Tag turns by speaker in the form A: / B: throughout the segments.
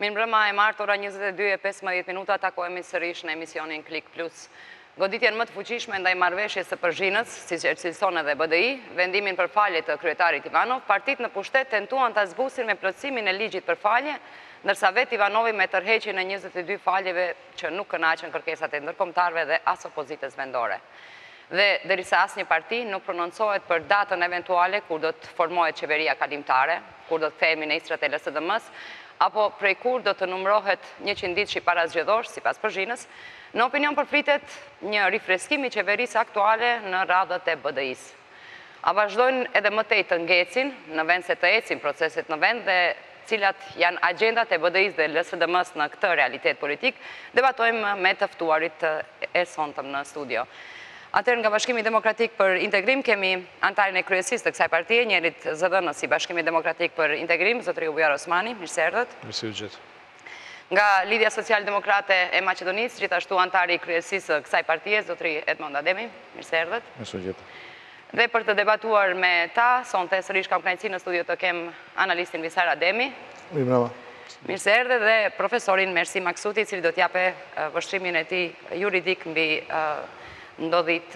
A: Mirëmbrëma, e martë ora 22:15 minuta, takohemi sërish në emisionin Klik Plus. Goditjen më të fuqishme ndaj marrëveshjes së Përzhinës, siç e cilëson edhe BDI, vendimin për falje të kryetarit Ivanov, partitë në pushtet tentuan ta zbusin me plotësimin e ligjit për falje, ndërsa vetë Ivanovi me tërheqjen e 22 faljeve që nuk kënaqën kërkesat e ndërkombëtarëve dhe as opozitës vendore. Dhe derisa asnjë parti nuk prononcohet për datën eventuale kur do të formohet qeveria kalimtare, kur do të kthehen ministrat e LSDM-s, apo prej kur do të numërohet 100 ditë shqiptara zgjedhor, sipas Përzhinës, në opinion përflitet një rifreskim i qeverisë aktuale në radhët e BDI-s. A vazhdojnë edhe më tej të ngecin, në vend se të ecin proceset në vend dhe cilat janë agendat e BDI-s dhe LSDM-s në këtë realitet politik, debatojmë me të ftuarit e sonetëm në studio. Atëherë nga Bashkimi Demokratik për Integrim kemi antarin e kryesisë të kësaj partie, njerit zëdhënës i Bashkimit Demokratik për Integrim, zotëri Bujar Osmani, mirë se erdhët.
B: Mirë se u gjetë.
A: Nga Lidhja Social-Demokrate e Maqedonisë, gjithashtu antari i kryesisë kësaj partie, zotëri Edmond Ademi, mirë se erdhët.
B: Mirë se u gjetë.
A: Dhe për të debatuar me ta, sonte sërish kam kënaqësinë në studio të kem analistin Visar Ademi. Mirë se erdhe dhe profesorin Mersi Maksuti, i cili do t'jape vështrimin e tij juridik mbi ndodhit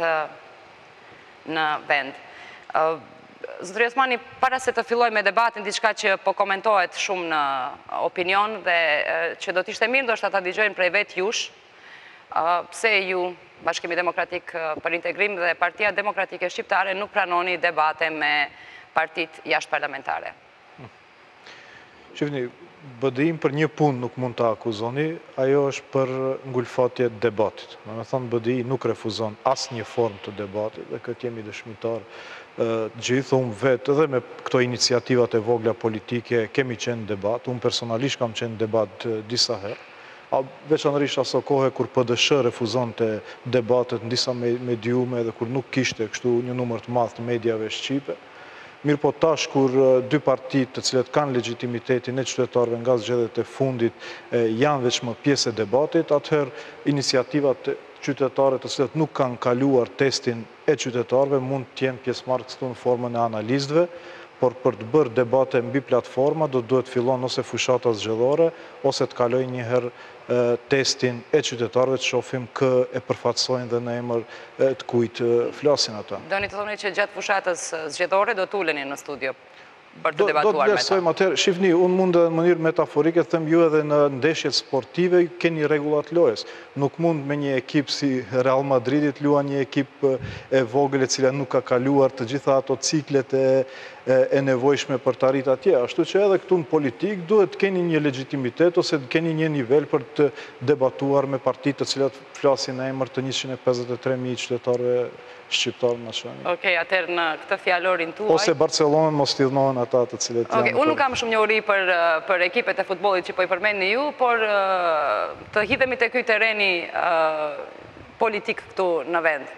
A: në vend. Zotëri Osmani, para se të filloj me debatin, diçka që po komentohet shumë në opinion dhe që do t'ishte mirë ndoshta ta dëgjojnë prej vetë jush, pse ju, Bashkimi Demokratik për Integrim dhe Partia Demokratike Shqiptare nuk pranoni debate me partit jashtëparlamentare?
B: Shifni, BDI-n për një punë nuk mund të akuzoni, ajo është për ngulfatje debatit. Me thonë, BDI nuk refuzon asë një form të debatit, dhe këtë jemi dëshmitar gjithë, unë vetë edhe me këto iniciativat e vogla politike kemi qenë debat, unë personalisht kam qenë debat disa herë, veçanërisht aso kohë kur PDSH refuzon të debatet në disa mediume dhe kur nuk kishte kështu një numër të madh të mediave shqipe. Mirë po tash kur dy partit të cilet kanë legitimitetin e qytetarëve nga zgjedhjet e fundit janë veç më pjesë e debatit, atëherë iniciativat qytetare të cilet nuk kanë kaluar testin e qytetarëve mund të jenë pjesëmarrës këtu në formën e analistëve, por për të bërë debate mbi platforma do duhet fillon ose fushata zgjedhore ose të kaloj njëherë testin e qytetarëve të shohim kë e përfaqësojnë dhe në emër të kujt flasin ata.
A: Doni të thoni që gjatë fushatës zgjedhore do të uleni në studio për të
B: Do
A: debatuar
B: të
A: me ta?
B: vlerësojmë atëherë, shifni, unë mund në mënyrë metaforike të them ju edhe në ndeshjet sportive keni rregullat lojës. Nuk mund me një ekip si Real Madridit luan një ekip e vogël e cila nuk ka kaluar të gjitha ato ciklet e nevojshme për të arritur atje. Ashtu që edhe këtu në politik duhet të keni një legjitimitet ose të keni një nivel për të debatuar me partitë të cilat flasin në emër të 153.000 qytetarëve shqiptarë në shani.
A: Okej, atëherë në këtë fjalorin tuaj...
B: Ose Barcelonën mos lidhnohen ata të cilët janë...
A: Unë nuk kam shumë njohuri për ekipet e futbollit që po i përmendni ju, por të hidhemi te ky terreni politik këtu në vend.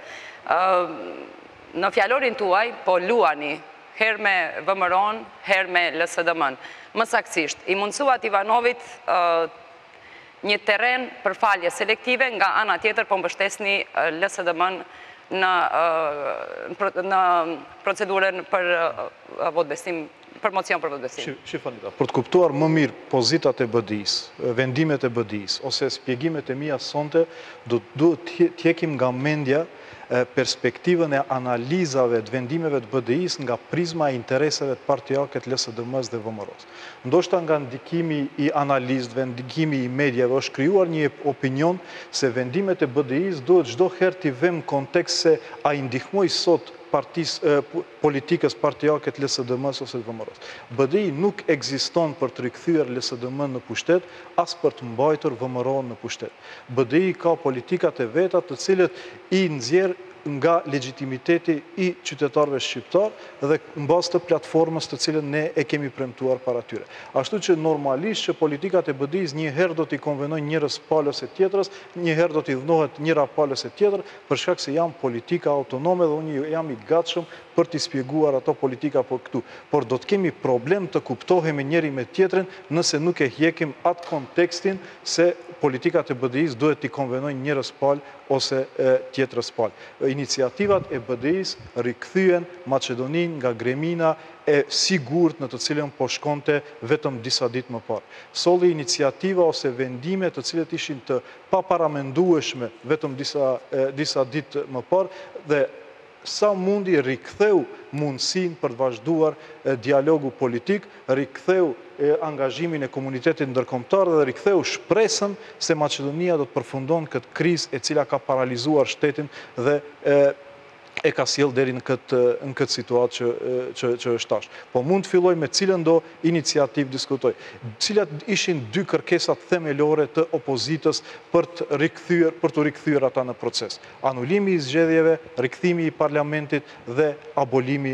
A: Në fjalorin tuaj po luani herë me VMRO-n, herë me LSDM-n. Më saktësisht, i mundsuat Ivanovit një terren për falje selektive, nga ana tjetër po mbështesni LSDM-n në procedurën për votbesim, për mocion për votbesim.
B: Shifanita, për të kuptuar më mirë pozitat e BDI-s, vendimet e BDI-s, ose spjegimet e mia sonte, duhet t'jekim nga mendja perspektivën e analizave të vendimeve të BDI-s nga prizma e intereseve të partijake të LSDM-s dhe VMRO-s. Ndoshta nga ndikimi i analistëve, ndikimi i mediave, është krijuar një opinion se vendimet e BDI-s duhet çdo herë t'i vëmë kontekst se a i ndihmoj sot politikës partijake të LSDM-s ose të VMRO-s. BDI nuk ekziston për të rikthyer LSDM-n në pushtet, as për të mbajtur VMRO-n në pushtet. BDI ka politikat e veta të cilët i nxjerr nga legitimiteti i qytetarëve shqiptar dhe në bazë të platformës të cilën ne e kemi premtuar para tyre. Ashtu që normalisht që politikat e BDI-s një herë do t'i konvenojnë njërës palës e tjetrës, një herë do t'i dhënohet njëra palës e tjetër, për shkak se janë politika autonome dhe unë jam i gatshëm për t'i spjeguar ato politika për këtu. Por do t'kemi problem të kuptohemi njëri me tjetrin nëse nuk e hjekim atë kontekstin se politikat e BDI-s duhet t'i konvenojnë njërës palë ose tjetërës palë. Iniciativat e BDI-s rikthyen Maqedoninë nga gremina e sigurt në të cilën po shkonte vetëm disa ditë më parë. Solli iniciativa ose vendime të cilët ishin të paparamendueshme vetëm disa ditë më parë dhe sa mundi riktheu mundësin për të vazhduar dialogu politik, riktheu angazhimin e komunitetit ndërkombëtar dhe riktheu shpresën se Maqedonia do të përfundon këtë krizë e cila ka paralizuar shtetin dhe e ka sjell deri në këtë situatë që është tash. Po mund të filloj me cilën do iniciativë diskutoj. Cilat ishin dy kërkesat themelore të opozitës për të rikthyer ata në proces. Anulimi i zgjedhjeve, rikthimi i parlamentit dhe abolimi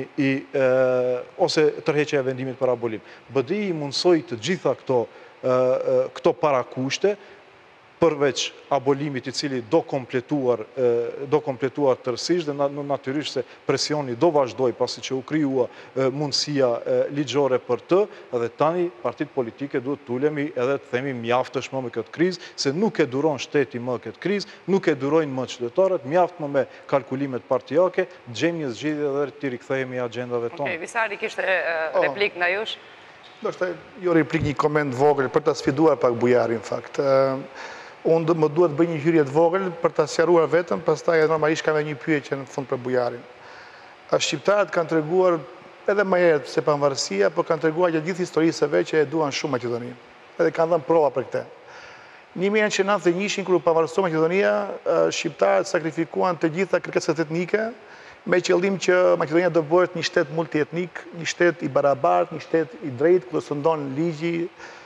B: ose tërheqja e vendimit për abolim. BDI mundsoi të gjitha këto parakushte, përveç abolimit i cili do kompletuar tërësisht dhe natyrisht se presioni do vazhdoj pasi që u krijua mundësia ligjore për të, dhe tani partit politike duhet të ulemi edhe të themi mjaft është më me këtë krizë, se nuk e duron shteti më këtë krizë, nuk e durojnë më qytetarët, mjaft më me kalkulimet partijake, gjejmë një zgjidhje dhe të rikthehemi agjendave tonë.
A: Okej, Visari kishte replik nga jush?
C: Ndoshta jo replik, një koment vogël për ta sfiduar pak Bujarin në fakt. Unë më duhet bëj një hyrje të vogël për ta sqaruar vetëm, pastaj normalisht kam një pyetje në fund për Bujarin. Shqiptarët kanë treguar edhe më herët se pavarësia, por kanë treguar gjatë gjithë historisë së vet që e duan shumë Maqedoninë. Edhe kanë dhënë prova për këtë. 1991 kur u pavarësua Maqedonia, shqiptarët sakrifikuan të gjitha kërkesat etnike me qëllim që Maqedonia do bëhet një shtet multietnik, një shtet i barabartë, një shtet i drejtë ku do sundon ligji,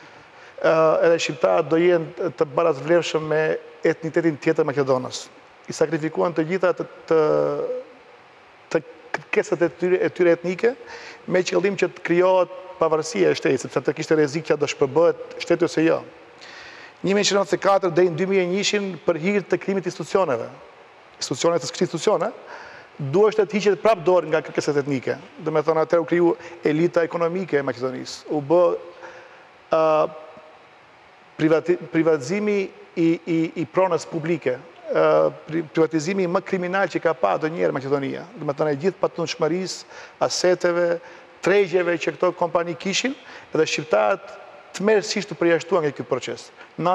C: edhe shqiptarët do jenë të barazvlerëshëm me etnitetin tjetër Maqedonës. I sakrifikuan të gjitha të kërkesat e tyre etnike me qëllim që të krijohet pavarësia e shtetit, sepse të kishte rrezik që do shpërbëhet shteti ose jo. 1994 deri në 2001 për hir të krijimit të institucioneve të këtij institucione, duhet të hiqet prapë dorë nga kërkesat etnike. Do të thonë atëherë u kriju elita ekonomike e Maqedonisë. U bë privatizimi i pronës publike, privatizimi më kriminal që ka pa ndonjëherë Maqedonia. Do të thonë gjithë patundshmërisë, aseteve, tregjeve që këto kompani kishin, dhe shqiptarët tmerrsisht të përjashtuan nga ky proces.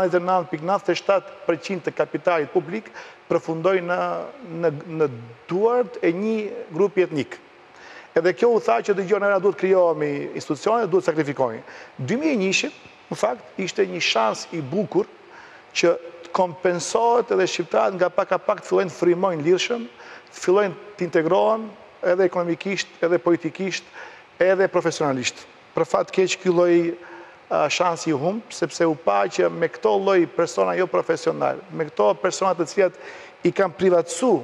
C: 99.97% të kapitalit publik përfundoi në duart e një grupi etnik. Edhe kjo u tha që dëgjoni, na duhet krijohemi institucione, duhet sakrifikohemi. 2001 në fakt, ishte një shans i bukur që të kompensohet edhe shqiptarët nga pak a pak të fillojnë të frymojnë lirshëm, të fillojnë të integrohen edhe ekonomikisht, edhe politikisht, edhe profesionalisht. Për fat keq ky lloj shansi i humb, sepse u pa që me këto lloj persona jo profesional, me këto persona të cilat i kanë privatsu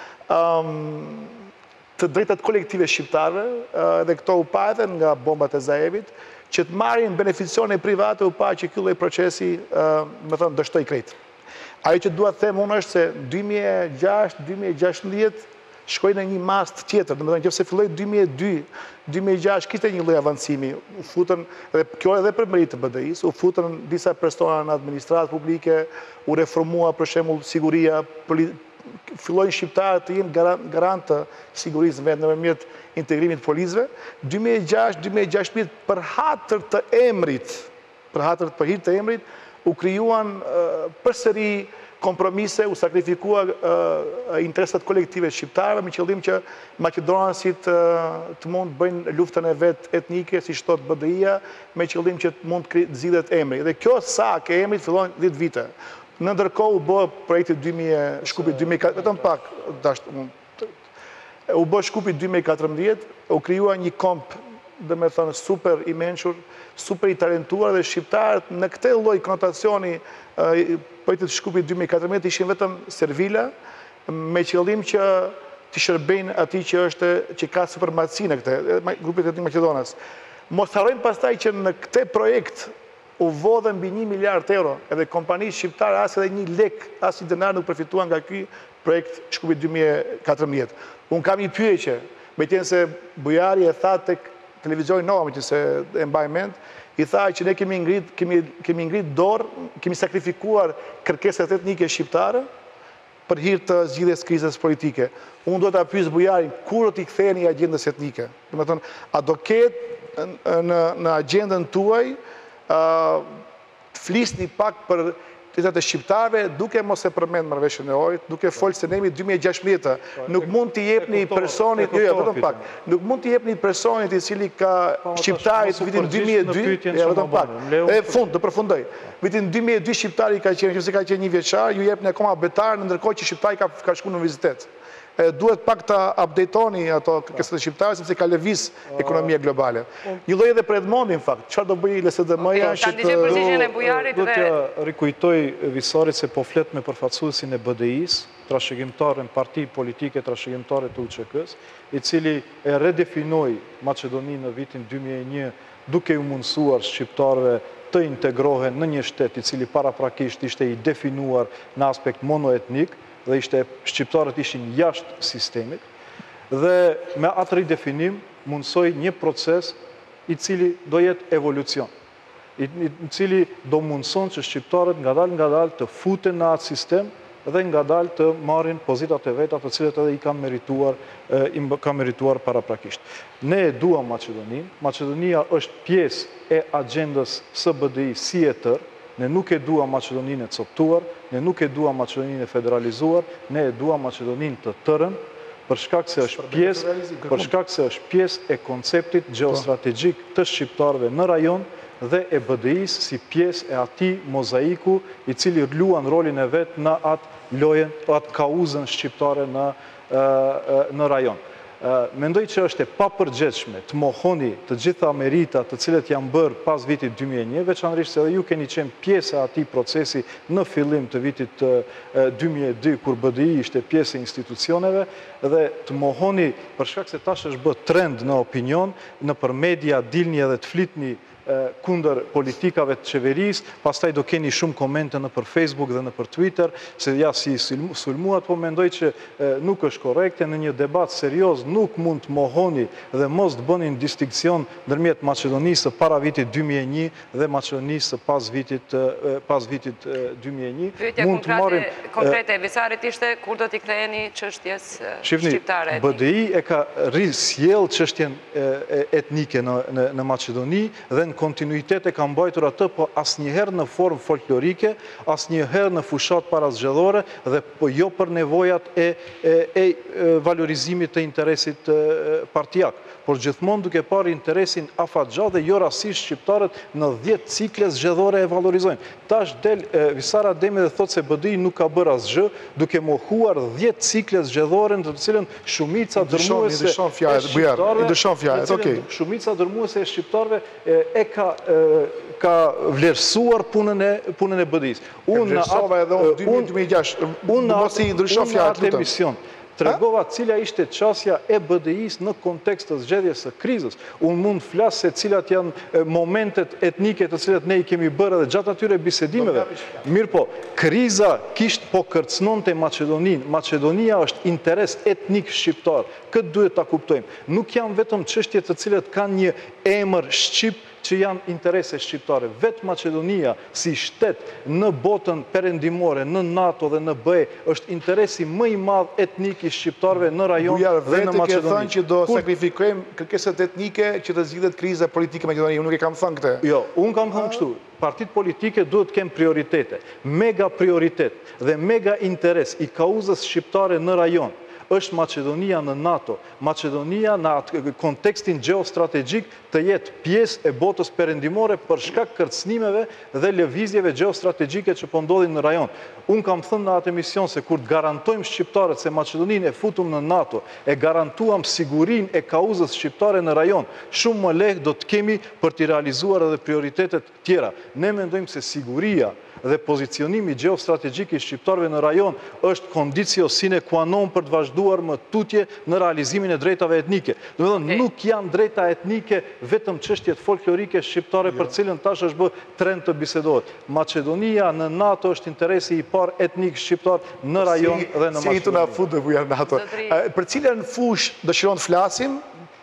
C: të drejtat kolektive shqiptarëve, dhe këto u pa edhe nga bombat e Zaevit, që të marrin beneficione private, u pa që ky lloj procesi, më thënë, dështoi krejt. Ajo që dua të them unë është se 2006-2016 shkoi në një mast tjetër, domethënë nëse filloi 2002-2006 kishte një lloj avancimi, u futën edhe kjo edhe për merit të BDI-s, u futën disa persona në administratë publike, u reformua për shembull siguria, fillojnë shqiptarët të jenë garantë të sigurisë në vend nëpërmjet integrimit të policëve. 2006-2016 për hir të emrit, u krijuan përsëri kompromise, u sakrifikua interesat kolektive shqiptarëve me qëllim që maqedonasit të mund të bëjnë luftën e vet etnike, siç thot BDI-ja, me qëllim që të mund të zgjidhet emri. Dhe kjo sak e emrit fillon 10 vite. Në ndërkohë u bë projekti Shkupi 2014, vetëm pak u bë Shkupi 2014, u krijua një komp, domethënë super i mençur, super i talentuar, dhe shqiptarët në këtë lloj konotacioni projektit Shkupi 2014 ishin vetëm servila, me qëllim që të shërbejnë atij që ka supremaci në këtë grupet etnik Maqedonas. Mos harrojmë pastaj që në këtë projekt u vodhën mbi 1 miliard euro, edhe kompanitë shqiptare as edhe 1 lek, as një denar nuk përfituan nga ky projekt Shkupi 2014. Unë kam një pyetje, me qenë se Bujari e tha tek televizioni Nova, me qenë se e mbaj mend, i tha që ne kemi ngrit dorë, kemi sakrifikuar kërkesat etnike shqiptare për hir të zgjidhjes krizës politike. Unë do ta pyes bujarin, kur do t'i ktheheni agjendës etnike? Domethënë, a do ketë në agjendën tuaj të flisni pak për të shqiptarëve, duke mos e përmend marrëveshjen e Ohrit, duke folë se ne jemi 2016, nuk mund t'i jepni personit, vetëm pak, nuk mund t'i jepni personit i cili ka shqiptarit vitin 2002, vetëm pak, do përfundoj. Vitin 2002 shqiptari ka qenë, nëse ka qenë 1 vjeçar, ju jepni akoma betar, ndërkohë që shqiptari ka shkuar në vizitet. Duhet pak të updatoni ato kërkesat e shqiptarëve sepse ka lëviz ekonomia globale. Një lloj edhe për Edmondin, në fakt, çfarë do bëj LSDM-ja
A: që
B: do t'ja rikujtoj Visarit se po flet me përfaqësuesin e BDI-s, trashëgimtar në parti politike, trashëgimtare të UÇK-s, i cili e redefinoi Maqedoninë në vitin 2001 duke u mundësuar shqiptarëve të integrohen në një shtet i cili paraprakisht ishte i definuar në aspekt monoetnik, dhe shqiptarët ishin jashtë sistemit, dhe me atë ridefinim mundsoj një proces i cili do jetë evolucion, i cili do mundson që shqiptarët nga dalë të futen në atë sistem dhe nga dalë të marrin pozitat e veta të cilët edhe i ka merituar paraprakisht. Ne e duam Maqedoninë, Maqedonia është pjesë e agjendës së BDI si e tërë. Ne nuk e dua Maqedoninë e coptuar, ne nuk e dua Maqedoninë e federalizuar, ne e dua Maqedoninë të tërën, për shkak se është pjesë e konceptit gjeostrategjik të shqiptarëve në rajon dhe e BDI-s si pjesë e atij mozaiku i cili luan rolin e vet në atë lojën, atë kauzën shqiptare në rajon. Mendoj që është e papërgjithshme të mohoni të gjitha meritat të cilët janë bërë pas vitit 2001, veçanërisht se edhe ju keni qenë pjesë e atij procesi në fillim të vitit 2002, kur BDI ishte pjesë e institucioneve, dhe të mohoni për shkak se tash është bërë trend në opinion, nëpër media dilni edhe të flitni kundër politikave të qeverisë, pastaj do keni shumë komente nëpër Facebook dhe nëpër Twitter, se ja si sulmuat, po mendoj që nuk është korrekte, në një debat serioz nuk mund të mohoni dhe mos të bënin distinksion ndërmjet Maqedonisë para vitit 2001 dhe Maqedonisë pas vitit 2001.
A: Pyetja konkrete e Visarit ishte kur do t'i ktheheni çështjes shqiptare.
B: BDI e ka risjell çështjen etnike në Maqedoni dhe në kontinuitet e ka mbajtur atë, po asnjëherë në formë folklorike, asnjëherë në fushat parazgjedhore dhe po jo për nevojat e valorizimit të interesit partijak, por gjithmonë duke parë interesin afatgjatë dhe jo rastisht shqiptarët në 10 cikle zgjedhore e valorizojnë. Tash del Visar Ademi dhe thotë se BDI nuk ka bërë asgjë, duke mohuar 10 cikle zgjedhore në të cilën shumica dërmuese e shqiptarëve e ka vlerësuar punën e BDI-s.
C: Unë në atë
B: emision tregova cila ishte qasja e BDI-s në kontekst të zgjedhjes së krizës. Unë mund flas se cilat janë momentet etnike të cilat ne i kemi bërë edhe gjatë atyre bisedimeve. Mirë po, kriza po kërcënonte Maqedoninë. Maqedonia është interes etnik shqiptar. Këtë duhet ta kuptojmë. Nuk janë vetëm çështje të cilat kanë një emër shqip që janë interese shqiptare. Vetë Maqedonia si shtet në botën perëndimore, në NATO dhe në BE, është interesi më i madh etnik i shqiptarëve në rajon dhe në Maqedoni.
C: Ke thënë që do sakrifikojmë kërkesat etnike që të zgjidhet kriza politike në Maqedoni. Unë nuk e kam thënë këtë.
B: Jo, unë kam thënë kështu. Partitë politike duhet të kenë prioritete. Mega prioritet dhe mega interes i kauzës shqiptare në rajon është Maqedonia në NATO. Maqedonia në atë kontekstin gjeostrategjik të jetë pjesë e botës perëndimore për shkak kërcënimeve dhe lëvizjeve gjeostrategjike që po ndodhin në rajon. Unë kam thënë në atë emision se kur të garantojmë shqiptarët se Maqedoninë e futum në NATO, e garantuam sigurinë e kauzës shqiptare në rajon, shumë më lehtë do të kemi për të realizuar edhe prioritetet tjera. Ne mendojmë se siguria dhe pozicionimi gjeostrategjik i shqiptarëve në rajon është kondicio sine qua non për të vazhduar më tutje në realizimin e drejtave etnike. Domethënë nuk janë drejta etnike vetëm çështjet folklorike shqiptare për cilën tash është bë trend të bisedohet. Maqedonia në NATO është interesi i parë etnik shqiptar në rajon dhe në Maqedoni.
C: Si na futë bujar NATO. Për cilën fushë dëshiron të flasim?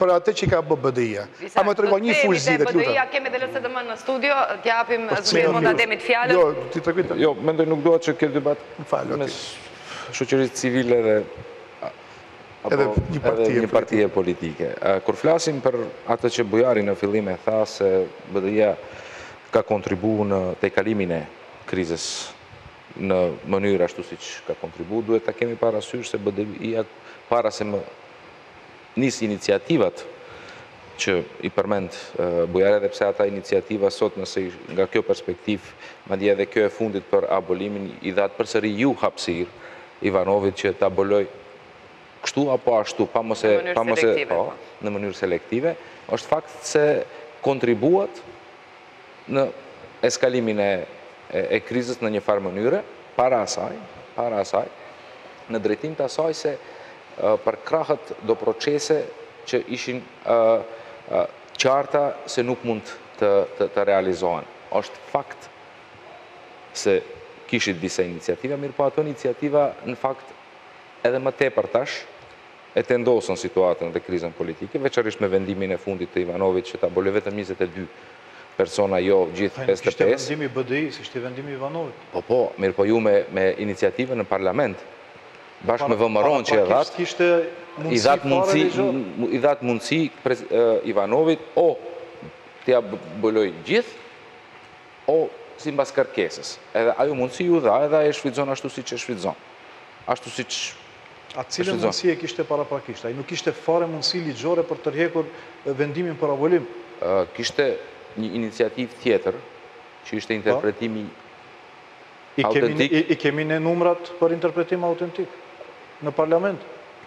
C: për atë që ka bë BDI-a. A më tregoj një fushëzi dhe
A: BDI-a kemi edhe lëse dëmën në studio, t'japim zëmir mund Ademit fjalën.
C: Jo, ti tregoj.
D: Jo, mendoj nuk duhet që këtë debat mes shoqërisë civile dhe
C: edhe një
D: partie politike. Kur flasim për atë që Bujari në fillim e tha se BDI-a ka kontribuar në tejkalimin e krizës në mënyrë ashtu siç ka kontribuar, duhet ta kemi parasysh se BDI-a para se më nis iniciativat që i përmend Bujari, edhe pse ata iniciativa sot nëse nga kjo perspektiv, madje edhe kjo e fundit për abolimin i dhatë përsëri ju hapësirë Ivanovit që ta aboloj kështu apo ashtu, në mënyrë selektive, është fakt se kontribuat në eskalimin e krizës në një farë mënyre, para asaj, në drejtim të asaj se për krahët do procese që ishin qarta se nuk mund të realizohen. Është fakt se kishit disa iniciativa, mirë po ato iniciativa në fakt edhe më tepër tash e tendosën situatën dhe krizën politike, veçarisht me vendimin e fundit të Ivanovit që ta aboloj vetëm 22 persona, jo gjithë 55.
B: Kishte vendimi BDI, si ishte vendimi Ivanovit.
D: Po, mirë po ju me iniciativën në parlament, bashkë me vëmëron që i dhatë mundësi Ivanovit o t'ja aboloj gjithë, o si mbas kërkesës. Edhe ajo mundësi ju dha, edhe e shfrytëzon ashtu si që shfrytëzon. Ashtu si që
B: A cilën mundësi e kishte paraprakisht? Ai nuk kishte fare mundësi ligjore për të rrjekur vendimin për abolim?
D: Kishte një iniciativë tjetër, që ishte interpretimi autentik.
B: I kemi ne numrat për interpretim autentik në parlament?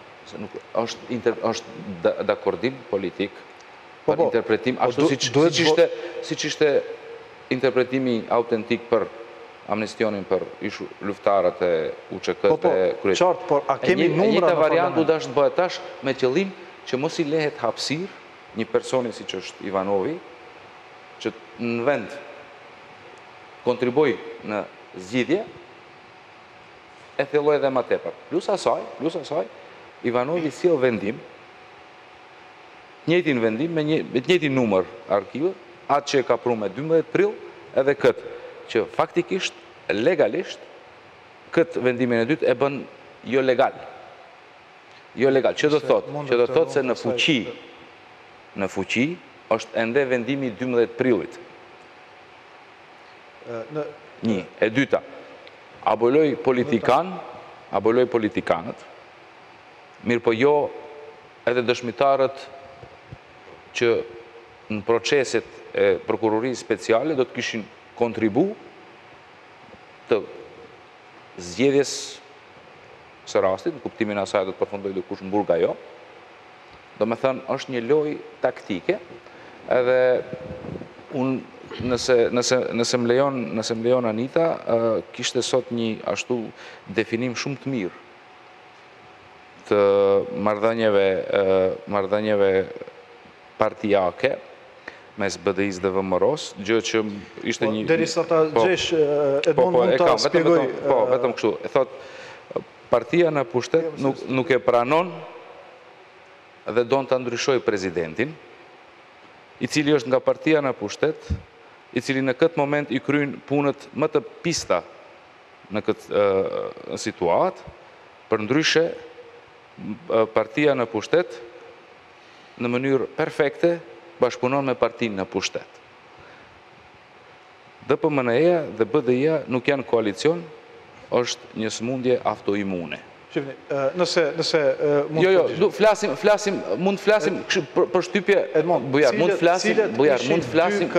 D: është dakordim politik për interpretim, ashtu si që ishte interpretimi autentik për amnestionin për luftarët e UÇK-t e kryet.
B: Qartë, por a kemi numra në
D: parlament? Një variantu
B: parlament?
D: dashtë bëhet tash me qëllim që mos i lehet hapësirë një personi si që është Ivanovi, që në vend kontriboj në zgjidhje, e thelloj edhe më tepër. Plus asaj, Ivanovi sjell vendim, njëjtin vendim me njëjtin numër arkivë, atë që e ka pru me 12 prill, edhe këtë, që faktikisht, legalisht, këtë vendimin e dytë e bën jo legal. Jo legal. Që do thotë se në fuqi është ende vendimi 12 prillit. Një. E dyta, aboloj politikanët, mirë po jo edhe dëshmitarët që në proceset e prokurorisë speciale do të kishin kontribu të zgjedhjes së rastit, në kuptimin asaj do të përfundoj dikush në burg ajo. Do me thënë, është një lojë taktike, edhe unë nëse më lejon Anita, kishte sot një ashtu definim shumë të mirë të marrëdhënieve partijake mes BDI-s dhe VMRO-s, gjë që ishte një...
B: Derisa ta gjesh, Edmond mund ta spjegoj...
D: Po, vetëm kështu. E thot, partia në pushtet nuk e pranon dhe don të ndryshoj presidentin, i cili është nga partia në pushtet, i cili në këtë moment i kryen punët më të pista në këtë situatë, për ndryshe partia në pushtet në mënyrë perfekte bashkëpunon me partinë në pushtet. DPMNE-ja dhe BDI-ja nuk janë koalicion, është një sëmundje autoimune.
B: Shifni, nëse mund të...
D: Jo, mund të flasim për shtypje... Bujar, mund të flasim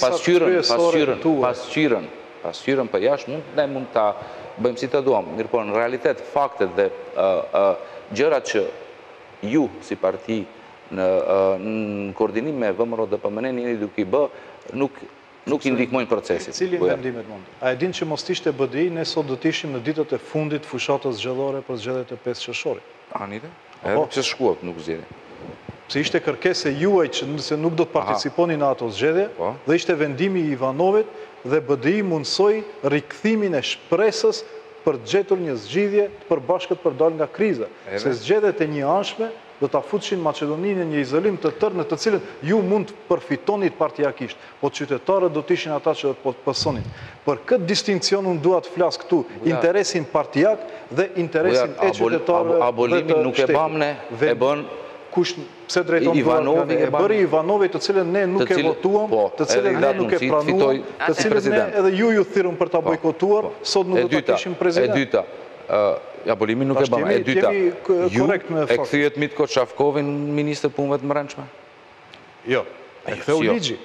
D: pasqyrën për jashtë, ne mund të bëjmë si të duam. Mirë po, në realitet, faktet dhe gjërat që ju si parti në koordinim me VMRO dhe PMN njëri duke i bë, nuk i ndihmojnë procesit.
B: Cili vendimet mund? A e din që mos ishte BDI, ne sot do të ishim në ditët e fundit fushatës zgjedhore për zgjedhjet e 5 qershorit.
D: Anite? Edhe pse shkuat nuk zgjidhni.
B: Se ishte kërkesë e juaj që nëse nuk do të participoni në ato zgjedhje, dhe ishte vendimi i Ivanovit dhe BDI mundsoi rikthimin e shpresës për të gjetur një zgjidhje të përbashkët për dal nga kriza. Se zgjedhjet e njëanshme do ta futshin Maqedoninë në një izolim të tërë në të cilën ju mund të përfitonit partiakisht, po qytetarët do të ishin ata që do të pësonin. Për këtë distinkcion unë dua të flas këtu interesin partijak dhe interesin e qytetarëve.
D: Abolimin nuk e bam ne, e bën
B: kush pse drejton
D: Ivanovi,
B: e bëri Ivanovi, të cilën ne nuk e votuam, të cilën ne nuk e pranuam, të cilën ne edhe ju thirrëm për ta bojkotuar, sot nuk do të kishim president.
D: E dyta, abolimin nuk e bëm. E dyta, ju e kthyet Mitko Çafkovin ministër punëve të brendshme?
B: Jo, e ktheu ligji.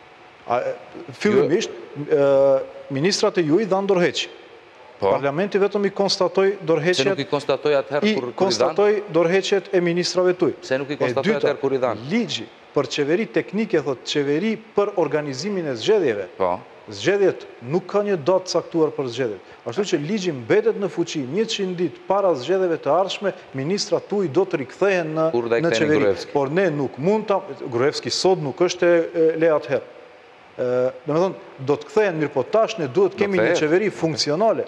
B: Fillimisht ministrat e juaj dhanë dorëheq. Parlamenti vetëm i konstatoi dorëheqjet.
D: Se nuk i konstatoi atëherë kur i dhan?
B: Konstatoi dorëheqjet e ministrave tuaj.
D: Se nuk i konstatoi atëherë kur i dhan?
B: Ligji për qeveri teknike, thotë qeveri për organizimin e zgjedhjeve. Zgjedhjet nuk ka një datë caktuar për zgjedhjet. Ashtu që ligji mbetet në fuqi 100 ditë para zgjedhjeve të ardhshme, ministrat tuaj do të rikthehen në qeveri. Por ne nuk mund ta, Gruevski sot nuk është le atëherë. Domethënë, do të kthehen, mirë po tash ne duhet kemi një qeveri funksionale.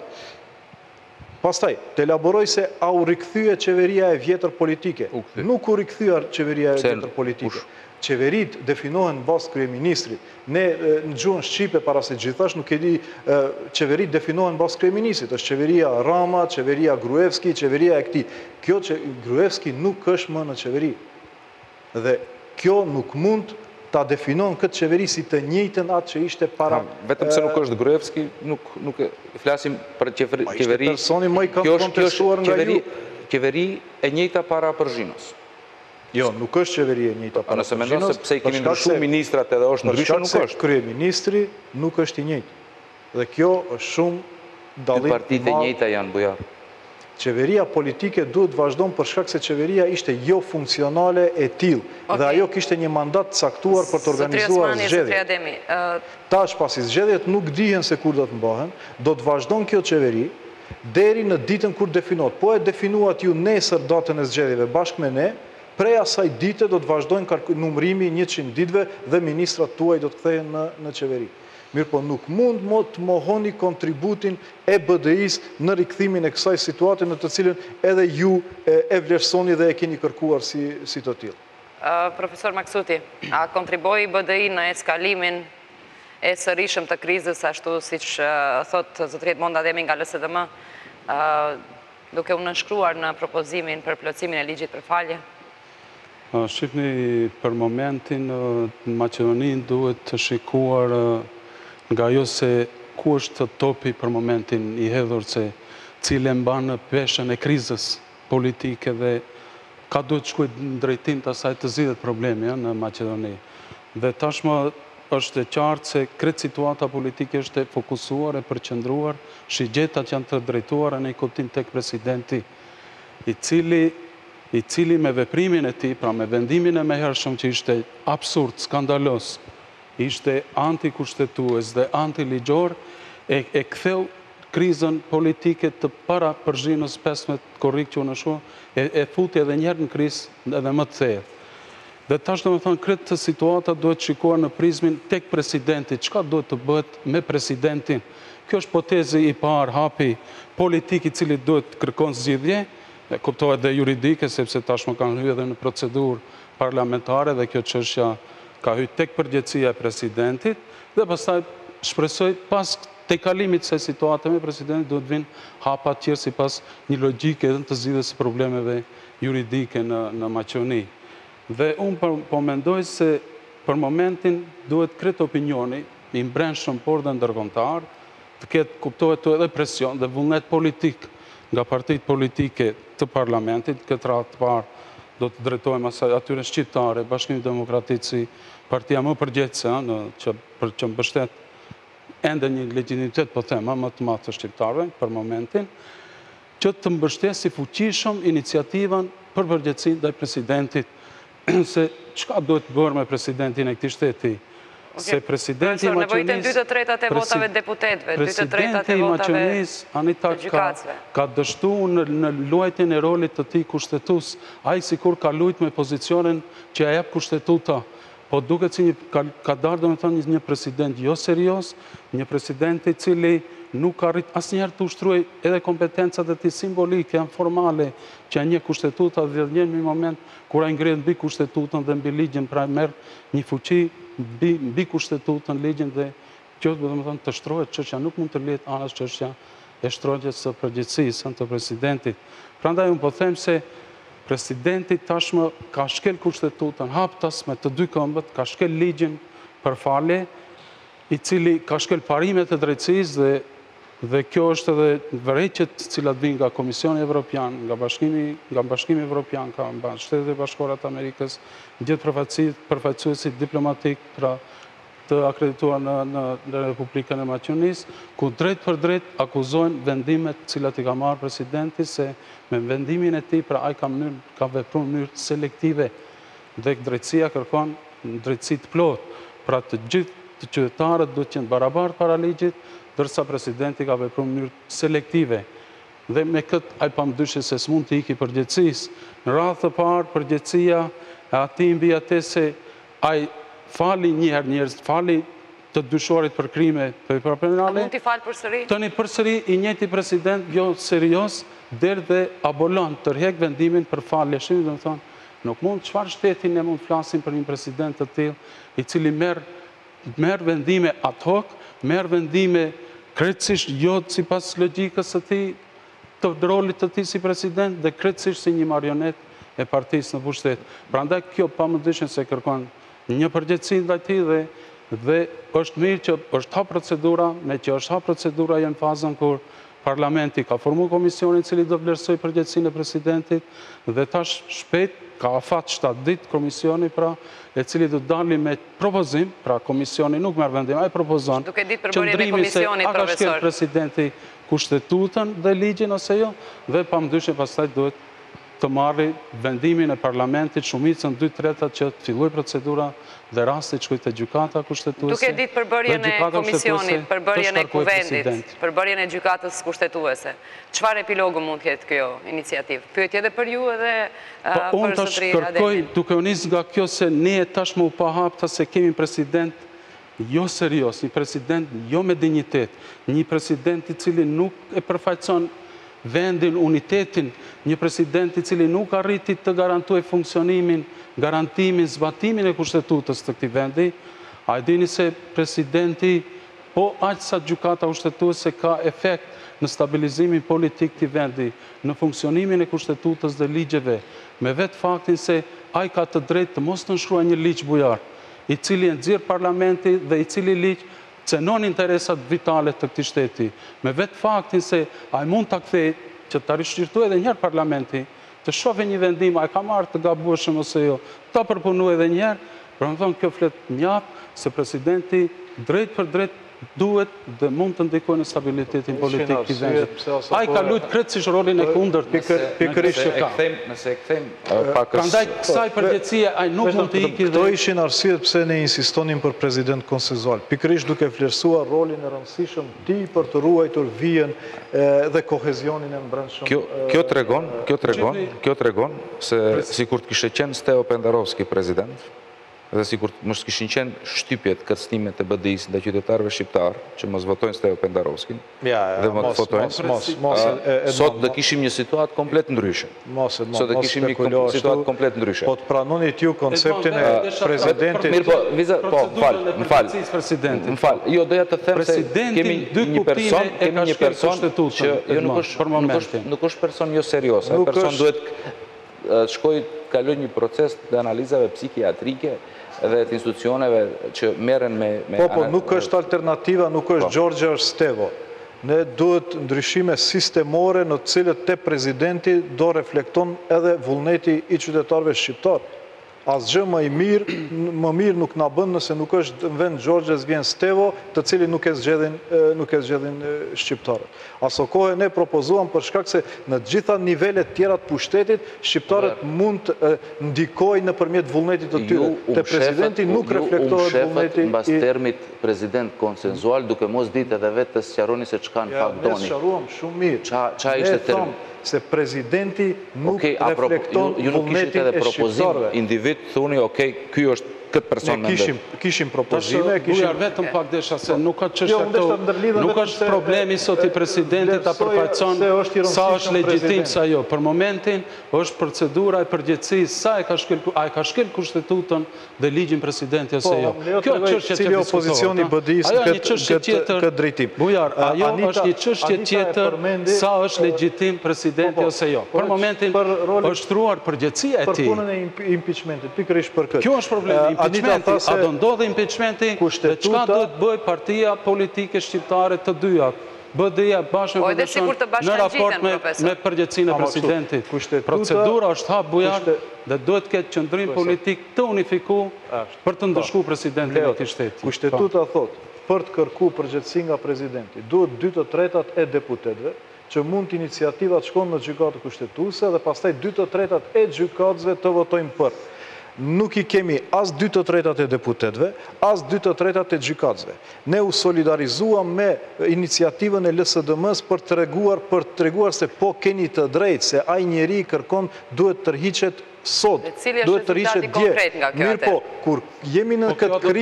B: Pastaj, të elaboroj se a u rikthye qeveria e vjetër politike. Nuk u rikthyer qeveria e vjetër politike. Qeverit definohen në bazë kryeministrit. Ne në gjuhën shqipe para se gjithash nuk e di, qeverit definohen në bazë kryeministrit. Është qeveria Rama, qeveria Gruevski, qeveria e këtij. Kjo që Gruevski nuk është më në qeveri. Dhe kjo nuk mund ta definon këtë qeveri si të njëjtën atë që ishte para...
D: Vetëm se nuk është Gruevski, nuk flasim për qeveri...
B: Personi më i kam kontestuar nga ju.
D: Qeveri e njëjta para Përzhinës.
B: Jo, nuk është qeveri e njëjta para
D: Përzhinës. Nëse mendon se pse i kemi ndryshuar ministrat edhe është ndryshe, nuk është.
B: Kryeministri nuk është i njëjtë. Dhe kjo është shumë dallim...
D: Dy partitë e njëjta janë, Bujar.
B: Qeveria politike duhet vazhdon për shkak se qeveria ishte jo funksionale e tillë dhe ajo kishte një mandat caktuar për të organizuar zgjedhjet. Tash pasi zgjedhjet nuk dihen se kur do të mbahen, do të vazhdon kjo qeveri deri në ditën kur definohet. Po e definuat ju nesër datën e zgjedhjeve bashkë me ne, prej asaj dite do të vazhdojnë numërimi 100 ditëve dhe ministrat tuaj do të kthehen në qeveri. Mirë po nuk mund të mohoni kontributin e BDI-s në rikthimin e kësaj situate në të cilën edhe ju e vlerësoni dhe e keni kërkuar si të tillë.
A: Profesor Maksuti, a kontriboi BDI në eskalimin e sërishëm të krizës, ashtu siç thot zotëria Edmonda Ademi nga LSDM, duke u nënshkruar në propozimin për plotësimin e ligjit për falje?
E: Shifni, për momentin në Maqedoninë duhet të shikuar nga jo se ku është topi për momentin i hedhur se cilë mban në peshën e krizës politike dhe ka duhet shkuj në drejtim të asaj të zgjidhet problemi në Maqedoni. Dhe tashmë është e qartë se kretë situata politike është e fokusuar e përqendruar, shigjetat janë të drejtuar në i kuptim tek presidenti, i cili me veprimin e tij, pra me vendimin e mehershëm që ishte absurd, skandalos, ishte antikushtetues dhe antiligjor, e ktheu krizën politike të para Përzhinës 15 korrik që unë shua, e futi edhe njerë në krizë edhe më të thellë. Dhe tash do me thonë, kretë të situata duhet shikuar në prizmin tek presidenti, çka duhet të bëhet me presidentin. Kjo është hipotezi i parë, hapi politik i cili duhet kërkon zgjidhje, kuptohet dhe juridike, sepse tashmë kanë hyrë edhe në procedurë parlamentare dhe kjo çështja ka hyrë tek përgjegjësia e presidentit, dhe pastaj shpresoj pas te kalimit se situata me presidentin duhet vinë hapa tjerë sipas një logjike edhe të zgjidhjes së problemeve juridike në Maqedoni. Dhe unë po mendoj se për momentin duhet kretë opinioni i mbrëmshëm por dhe ndërkombëtar, të ketë kuptohet edhe presion dhe vullnet politik nga partitë politike të parlamentit, këtë radhë të parë do të drejtojmë asaj atyre shqiptare, Bashkimi Demokratik si partia më përgjegjëse, për që mbështet ende një legjitimitet, po thema, më të madh të shqiptarëve për momentin, që të mbështesi fuqishëm iniciativën për përgjegjësi ndaj presidentit, se çka duhet bërë me presidentin e këtij shteti. Se presidenti i Maqedonisë,
A: 2/3 e votave deputetëve, 2/3 e votave
E: Anita ka dështuar në luajtjen e rolit të tij kushtetues, ai sikur ka luajtur me pozicionin që ja jep kushtetuta, po duket si ka dalë domethënë një president jo serioz, një president i cili nuk arrit asnjëherë të ushtrojë edhe kompetencat e tij simbolike, janë formale, që janë një kushtetuta dhe një moment kur ai ngrihet mbi kustetutën dhe mbi ligjin, pra merr një fuqi mbi kustetutën, ligjin dhe kjo do të thonë të shtrohet çështja, nuk mund të lihet anash çështja e shtrohetjes së përgjithësisë të presidentit. Prandaj unë po them se presidenti tashmë ka shkel kustetutën haptas me të dy këmbët, ka shkel ligjin për falje, i cili ka shkel parimet e drejtësisë dhe kjo është edhe vërejqet cilat vinë nga Komisioni Evropian, nga Bashkimi Evropian, nga Shtetet e Bashkuara të Amerikës, gjithë përfaqësuesit diplomatik pra të akredituar në Republikën e Maqedonisë, ku drejt për drejt akuzojnë vendimet cilat i ka marrë presidenti se me vendimin e tij pra ai ka vepruar në mënyrë selektive dhe drejtësia kërkon drejtësi të plotë. Pra të gjithë të qytetarët duhet të jenë barabartë para ligjit, dërsa presidenti ka vepruar në mënyrë selektive. Dhe me këtë ai pamdyshim se s'mund të iki përgjegjësisë. Në radhë të parë përgjegjësia e atij mbi atë se ai fali njerëz, fali të dyshuarit për krime të penale.
A: Mund t'i falë përsëri?
E: Tani përsëri i njëjti president jo serioz deri dhe abolon, tërheq vendimin për falje. Shihni, do të thonë, nuk mund çfarë shteti ne mund flasim për një president të tillë i cili merr vendime ad hoc, merr vendime krejtësisht jo sipas logjikës së tij, të rolit të tij si president dhe krejtësisht si një marionet e partisë në pushtet. Prandaj kjo pamundësisht se kërkon një përgjegjësi ndaj tij dhe është mirë që është hap procedura, me që është hap procedura janë fazën kur Parlamenti ka formuar komisionin i cili do vlerësoj përgjegjësinë e presidentit dhe tash shpejt ka afat 7 ditë komisioni pra e cili do dalë me propozim, pra komisioni nuk merr vendim, ai propozon.
A: Duke ditë përbërjen e komisionit,
E: a ka shkel presidenti kushtetutën dhe ligjin ose jo, dhe pamdyshim pastaj duhet të marrë vendimin e parlamentit, shumicën 2/3 që të filloj procedura dhe rasti që kujtë e gjykata kushtetuese.
A: Duke ditë përbërjen e komisionit, përbërjen e kuvendit, përbërjen e gjykatës kushtetuese, çfarë epilogu mund të ketë kjo iniciativë? Pyetje edhe për ju edhe për
E: unë tash kërkoj, duke u nis nga kjo se ne tashmë u pahapta se kemi president jo serios, një president jo me dinjitet, një president i cili nuk e përfaqëson vendin, unitetin, një president i cili nuk arriti të garantoj funksionimin, garantimin, zbatimin e kushtetutës të këtij vendi, a e dini se presidenti, po aq sa gjykata kushtetuese ka efekt në stabilizimin politik të vendi, në funksionimin e kushtetutës dhe ligjeve, me vetë faktin se ai ka të drejtë të mos të nshkruajë një ligj bujar, i cili e nxjerr parlamenti dhe i cili ligj cenon interesat vitale të këtij shteti, me vetë faktin se ai mund ta kthejë që ta rishqyrtojë edhe një herë parlamenti, të shohë një vendim, ai ka marrë të gabueshëm ose jo, ta përpunojë edhe një herë, për më thonë kjo flet mjaft se presidenti drejt për drejt duhet dhe mund të ndikojë në stabilitetin politik të vendit. Ai ka luajtur krejtësisht rolin e kundërt.
D: Nëse e kthejmë pak.
E: Prandaj kësaj përgjegjësie ai nuk mund të ikë.
B: Këto ishin arsyet pse ne insistonim për president konsenzual. Pikërisht duke vlerësuar rolin e rëndësishëm të tij për të ruajtur vijën dhe kohezionin e brendshëm.
D: Kjo tregon se sikur të kishte qenë Steo Pendarovski president, dhe sikur mos kishin qenë shtypjet, kërcënimet e BDI-s ndaj qytetarëve shqiptar që mos votojnë Steo Pendarovskin. Dhe mos votojnë. Sot do kishim një situatë komplet ndryshe. Sot do kishim një situatë komplet ndryshe.
B: Po të pranonit ju konceptin e presidentit.
D: Mirë, po, më fal. Jo, doja të them se kemi një person që nuk është person jo serioz. Ai person duhet shkoj kaloj një proces të analizave psikiatrike dhe të institucioneve që merren me...
B: Po, nuk është alternativa, nuk është Gjorgje, është Stevo. Ne duhet ndryshime sistemore në cilët te presidenti do reflekton edhe vullneti i qytetarëve shqiptar. Asgjë më mirë nuk na bën nëse nuk është në vend Gjorgjes vjen Stevo, të cili nuk e zgjedhin shqiptarët. Aso kohë ne propozuam për shkak se në gjitha nivelet tjera të pushtetit, shqiptarët mund të ndikojnë nëpërmjet vullnetit të tyre. Te presidenti nuk reflektohet vullneti
F: mbas termit president konsenzual, duke mos ditë edhe vetë të sqaroni se çka në fakt doni.
B: Ne sqaruam shumë mirë.
F: Ç'a ishte termi?
B: Se presidenti nuk reflekton vullnetin e shqiptarëve.
D: Individ thoni, ky është këtë person
B: Ne kishim propozime,
E: Bujar, vetëm pak desha se nuk ka çështje nuk është problemi sot i presidentit ta përfaqëson sa është legjitim sa jo. Për momentin është procedura e përgjegjësisë sa e ka shkel kushtetutën dhe ligjin presidenti ose jo. Kjo është çështje
B: cili opozicioni BDI-s këtë drejtim.
E: Bujar, ajo është një çështje tjetër sa është legjitim presidenti ose jo. Për momentin është shtruar përgjegjësia e tij.
B: Për punën e impeachmentit, pikërisht për këtë.
E: Kjo është problemi. Impeachmenti, a do ndodhe impeachmenti dhe çka duhet bëj partia politike shqiptare të dyja? BDI-ja bashkë me Koalicion në raport me përgjegjësinë e presidentit. Procedura është hap Bujar dhe duhet të ketë qëndrim politik të unifikuar për të ndëshkuar presidentin e këtij shteti.
B: Kushtetuta thotë, për të kërkuar përgjegjësi nga presidenti, duhet 2/3 e deputetëve që mund të iniciativat shkojnë në gjykatë kushtetuese dhe pastaj 2/3 e gjykatësve të votojnë për. Nuk i kemi as 2/3 e deputetëve, as 2/3 e gjykatësve. Ne u solidarizuam me iniciativën e LSDM-s për të treguar se po keni të drejtë, se ai njeri kërkon duhet tërhiqet sot, duhet tërhiqet dje. Mirë po, kur jemi në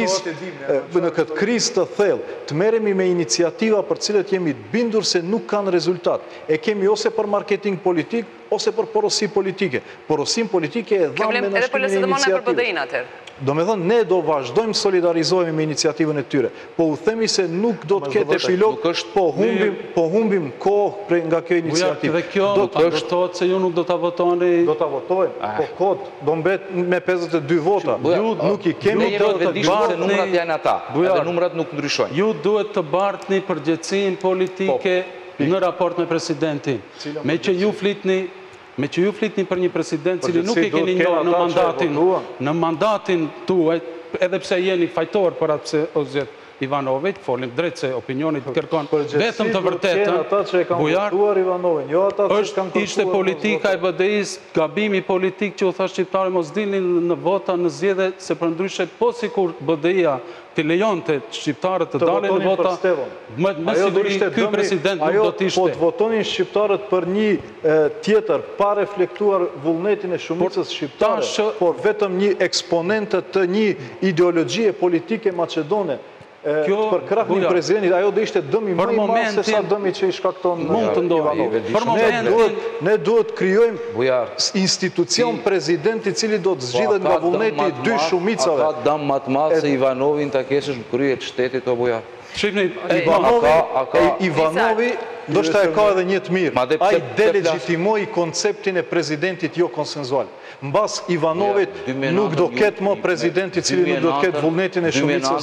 B: këtë krizë të thellë, të merremi me iniciativa për cilët jemi të bindur se nuk kanë rezultat. E kemi ose për marketing politik, ose për porosi politike. Porosim politike e dhamë me nështrimin e iniciativës. Do me thënë, ne do vazhdojmë solidarizohemi me iniciativën e tyre, po u themi se nuk do të ketë epilog, po humbim kohë nga kjo iniciativë.
E: Dhe kjo do të vërtojtë se ju nuk do të votoni...
B: Do të votojnë, po kodë do mbet me 52 vota. Ju nuk i kemi
D: të bartë se numrat janë ata, edhe numrat nuk ndryshojnë.
E: Ju duhet të bartë një përgjegjësinë politike në raport me presidentin. Me që ju flitni për një president cili nuk e keni njohur në mandatin tuaj, edhe pse jeni fajtor për atë pse o zet Ivanovit, folim drejt se opinionit kërkon vetëm të vërtetën. Bujar, ishte politika e BDI-s, gabimi politik që u tha shqiptarë mos dilnin në vota në zgjedhje, se për ndryshe po sikur BDI-a të lejonte shqiptarët të dalin në vota, me siguri ky president nuk do të ishte.
B: Po të votonin shqiptarët për një tjetër, pa reflektuar vullnetin e shumicës shqiptare, por vetëm një eksponente të një ideologjie politike macedone, për krah një prezidentit, ajo dhe ishte dëmi më i madh se sa dëmi që i shkakton Ivanov. Ne duhet krijojmë institucion presidenti cili do të zgjidhet nga vullneti i dy shumicave.
F: A ka dëm më të madh se Ivanovin ta kesh në krye të shtetit o Bujar?
B: Ivanovi ndoshta e ka edhe një të mirë. Ai delegjitimoi konceptin e presidentit jo konsenzual. Mbas Ivanovit nuk do ketë më presidenti cili nuk do ketë vullnetin e shumicës.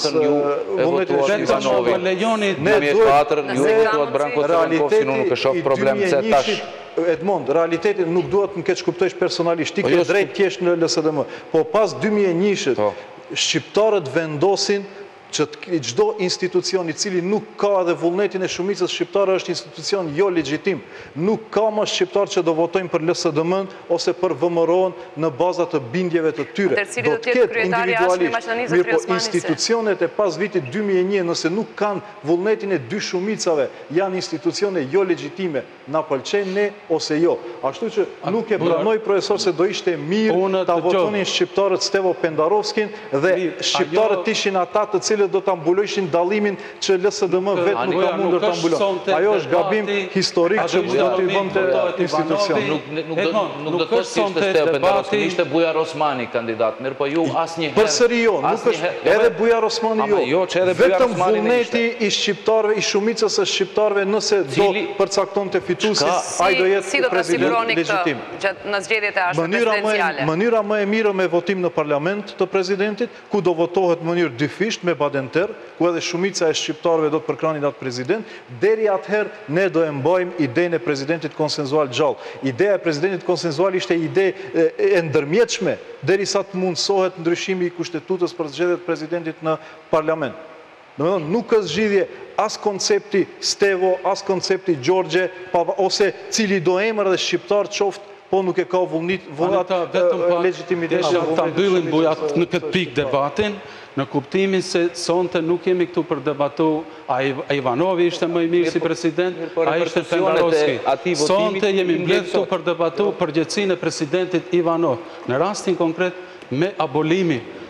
B: Edmond, realiteti nuk duhet në keq kuptojsh personalisht, ti ke drejt tjesh në LSDM, po pas 2001-shit, shqiptarët vendosin që çdo institucion i cili nuk ka edhe vullnetin e shumicës shqiptare është institucion jo legjitim. Nuk ka më shqiptar që do votojnë për LSDM-n ose për VMRO-n në bazat të bindjeve të tyre. Do të ketë individualisht. Mirë po institucionet e pas vitit 2001 nëse nuk kanë vullnetin e dy shumicave, janë institucione jo legjitime, na pëlqen ne ose jo. Ashtu që nuk e pranoj profesor se do ishte mirë ta votonin shqiptarët Stevo Pendarovskin dhe shqiptarët ishin ata të cilët do të ambulojshin dalimin që LSDM vetë nuk ka mundur të ambulon. Ajo është gabim historik që do të i bënte institucion.
F: Nuk do të ishte Stevo Pendarovski, ishte Bujar Osmani kandidat, mirë po ju asnjëherë.
B: Përsëri jo, nuk është edhe Bujar Osmani jo. Vetëm vullneti i shqiptarëve, i shumicës së shqiptarëve nëse do përcakton të fituesi, ai do jetë president legjitim.
A: Në zgjedhjet e ashme presidenciale.
B: Mënyra më e mirë me votim në parlament të presidentit, ku do votohet në mënyrë dyfisht me badenter, ku edhe shumica e shqiptarëve do të përkranin atë president, deri atëherë ne do e mbajmë idenë e presidentit konsenzual gjallë. Ideja e presidentit konsenzual ishte ide e ndërmjetshme, derisa të mundsohet ndryshimi i kushtetutës për zgjedhjet e presidentit në parlament. Nuk është zgjidhje as koncepti Stevo, as koncepti Gjorgje, ose cili do emër dhe shqiptar qoftë, po nuk e ka vullnat legitimitet.
E: Ta mbyllim Bujat në këtë pikë debatin, në kuptimin se sonte nuk jemi këtu për debatu, a Ivanovi ishte më i mirë si president, a ishte Pendarovski. Sonte jemi mbledhur këtu për debatu përgjegjësinë e presidentit Ivanov. Në rastin konkret me abolimin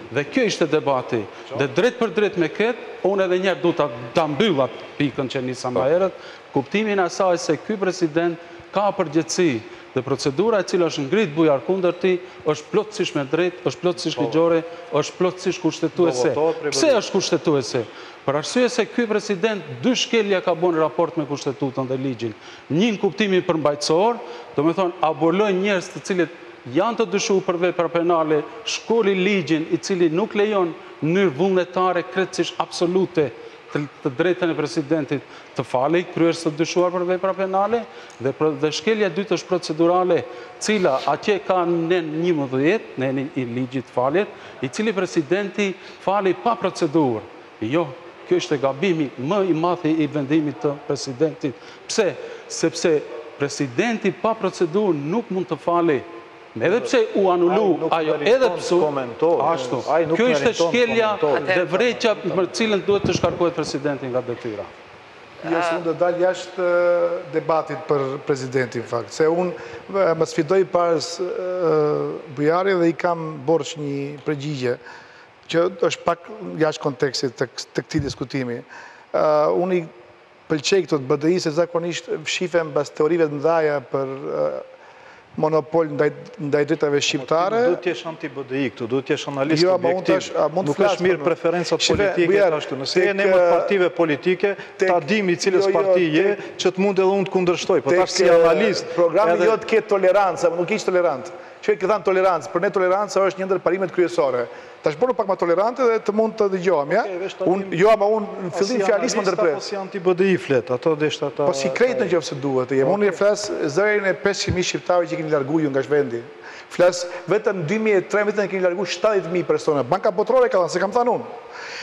E: Dhe kjo ishte debati. Dhe drejt për drejt me këtë, unë edhe njerë du ta mbyllat pikën që nisa më herët, kuptimin asaj se ky president ka përgjegjësi dhe procedura e cila është ngrit Bujar kundër tij është plotësisht me drejt, është plotësisht ligjore, është plotësisht kushtetuese. Pse është kushtetuese? Për arsye se ky president dy shkelja ka bën raport me kushtetutën dhe ligjin. Një në kuptimin përmbajtësor, domethënë aboloi njerëz të cilët janë të dyshuar për vepra penale, shkoli ligjin i cili nuk lejon në mënyrë vullnetare krejtësisht absolute të drejtën e presidentit të falej kryerës të dyshuar për vepra penale dhe shkelja dytë është procedurale, cila atje ka nen 11, nen i ligjit faljet, i cili presidenti falej pa procedurë. Jo, kjo është gabimi më i madh i vendimit të presidentit. Pse? Sepse presidenti pa procedurë nuk mund të falej. Edhe pse u anulu ajo, edhe pse ashtu. Kjo ishte shkelja dhe vreqja për cilën duhet të shkarkohet presidentin nga detyra.
C: Jo, se unë do dalë jashtë debatit për presidentin, në fakt. Se unë më sfidoj pas Bujari dhe i kam borç një përgjigje, që është pak jashtë kontekstit të këtij diskutimi. Unë i pëlqej këto të BDI se zakonisht fshifen bas teorive të mëdha për monopol ndaj drejtave shqiptare.
B: Duhet të jesh anti-BDI këtu, duhet të jesh analist objektiv. Nuk është mirë preferencat politike ashtu. Nëse je në emër partive politike, ta dim i cilës parti je, që të mund edhe unë të kundërshtoj. Po tash si analist,
C: programi jo të ketë tolerancë, nuk ish tolerant. Që e thënë tolerancë, për ne toleranca është një ndër parimet kryesore. Tash bëru pak më tolerante dhe të mund të dëgjojmë, ja? Jo, ama unë në fillim fjalisë më ndërpres.
B: Po si anti-BDI flet, ato deshta ta...
C: Po si krejt në qoftë se duhet. Unë e flas zërin e 500.000 shqiptarëve që keni largu ju nga shvendi. Flas vetëm 2013 keni largu 70.000 persona. Banka Botërore ka thënë, se kam thënë unë.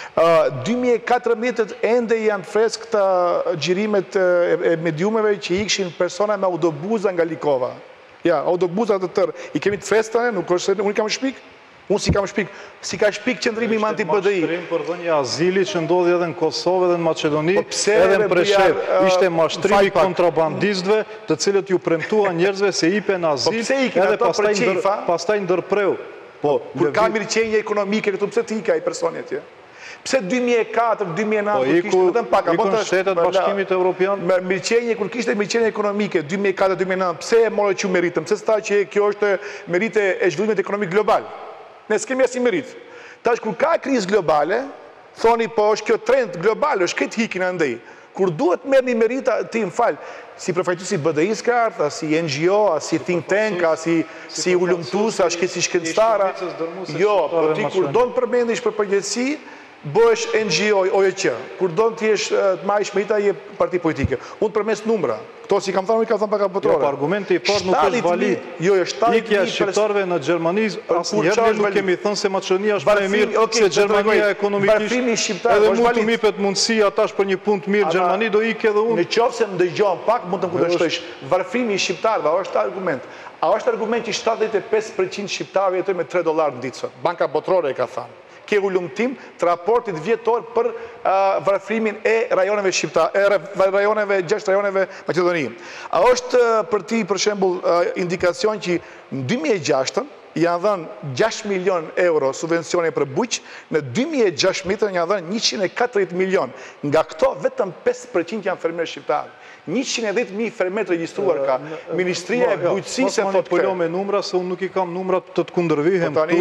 C: 2014 ende janë fresk të xhirimet e mediumeve që ikshin persona me autobuza nga Likova. Ja, autobuzat të tërë. I kemi të freskëtane, nuk është se unë kam shpik. Unë si kam shpik. Si ka shpik qëndrimi më anti-BDI.
B: Ishte mashtrim për dhënje azili që ndodhi edhe në Kosovë edhe në Macedoni, edhe në Preshev. Ishte mashtrimi kontrabandistëve të cilët ju premtua njerëzve se ipen azil edhe pastaj ndërpreu.
C: Kur ka mirëqenie ekonomike këtu, pse të ika i personi atje? Pse 2004, 2009,
B: ikën shtetet bashkimit evropian?
C: Mirëqenie, kur kishte mirëqenie ekonomike, 2004, 2009, pse e morë që meritëm? Pse s'ta që kjo është merite e zhvillimit ekonomik global? Ne s'kemi asnjë merit. Tash kur ka krizë globale, thoni po është kjo trend global, është këtë hikin andej. Kur duhet merrni merita, ti më fal, si përfaqësuesi BDI-s ka ardha, si NGO, si think tank, si ulumtues, si shkencëtara. Jo, po ti kur do të përmendesh për përgjegjësi, bëhesh NGO, OJQ. Kur do të jesh të marrësh merita, je parti politike. Unë përmes numra. Këto si kam thënë, kam thënë Banka Botërore.
B: Jo, argumenti i parë nuk është valid.
C: Jo, 70.000
B: ikja e shqiptarëve në Gjermani, asnjëherë nuk kemi thënë se Maqedonia është më e mirë se Gjermania ekonomikisht. Edhe mund të mipet mundësia tash për një punë të mirë Gjermani do ikë edhe unë.
C: Nëse më dëgjon pak mund të kundërshtojsh. Varfrimi i shqiptarëve është argument. A është argument që 75% shqiptarëve jetojnë me $3 në ditë sot? Banka Botërore e ka thënë. Ke ullumtim të raportit vjetor për varfrimin e rajoneve shqiptare, rajoneve, 6 rajoneve Maqedoni. A është për ti, për shembull, indikacion që në 2006 janë dhënë 6 milion euro subvencione për buq, në 2016 janë dhënë 140 milion. Nga këto, vetëm 5% janë fermerë shqiptarë. 110.000 fermet regjistruar ka. Ministria e Bujqësisë e thotë
B: këtë. Me numra, se unë nuk i kam numrat të të kundërvihem
C: këtu.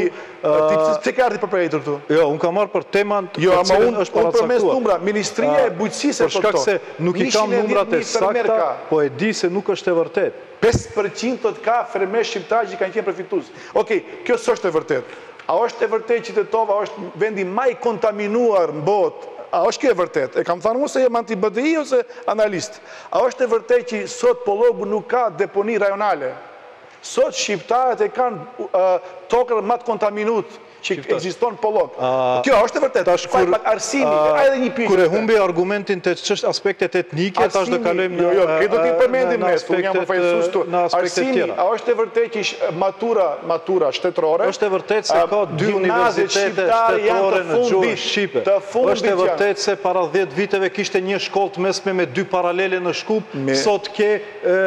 C: Ti ka arti për përrejtur këtu?
B: Jo, unë kam marrë për teman të
C: cilën është paracaktuar. Përmes numra, Ministria e Bujqësisë e thotë
B: këtë. Për shkak se nuk i kam numrat e sakta, po e di se nuk është e vërtet.
C: 5% të ka fermer shqiptarë që kanë qenë përfitues. Okej, kjo s'është e vërtet. A është e vërtet që Tetova është vendi më i kontaminuar në botë? A është kjo e vërtet? E kam thënë unë se jem anti-BDI ose analist. A është e vërtet që sot Pollogu nuk ka deponi rajonale? Sot shqiptarët e kanë tokën më të kontaminuar që ekziston Pollog. Kjo është e vërtet.
B: Kur e humbi argumentin të çështë aspektet etnike, tash do kalojmë në
C: jo, këto ti përmendim ne, unë jam përfaqësues këtu. Arsimi, a është e vërtet që matura shtetërore?
B: Është e vërtet se ka 2 universitete shtetërore në gjuhën shqipe. Është e vërtet se para 10 viteve kishte një shkollë të mesme me 2 paralele në Shkup, sot ke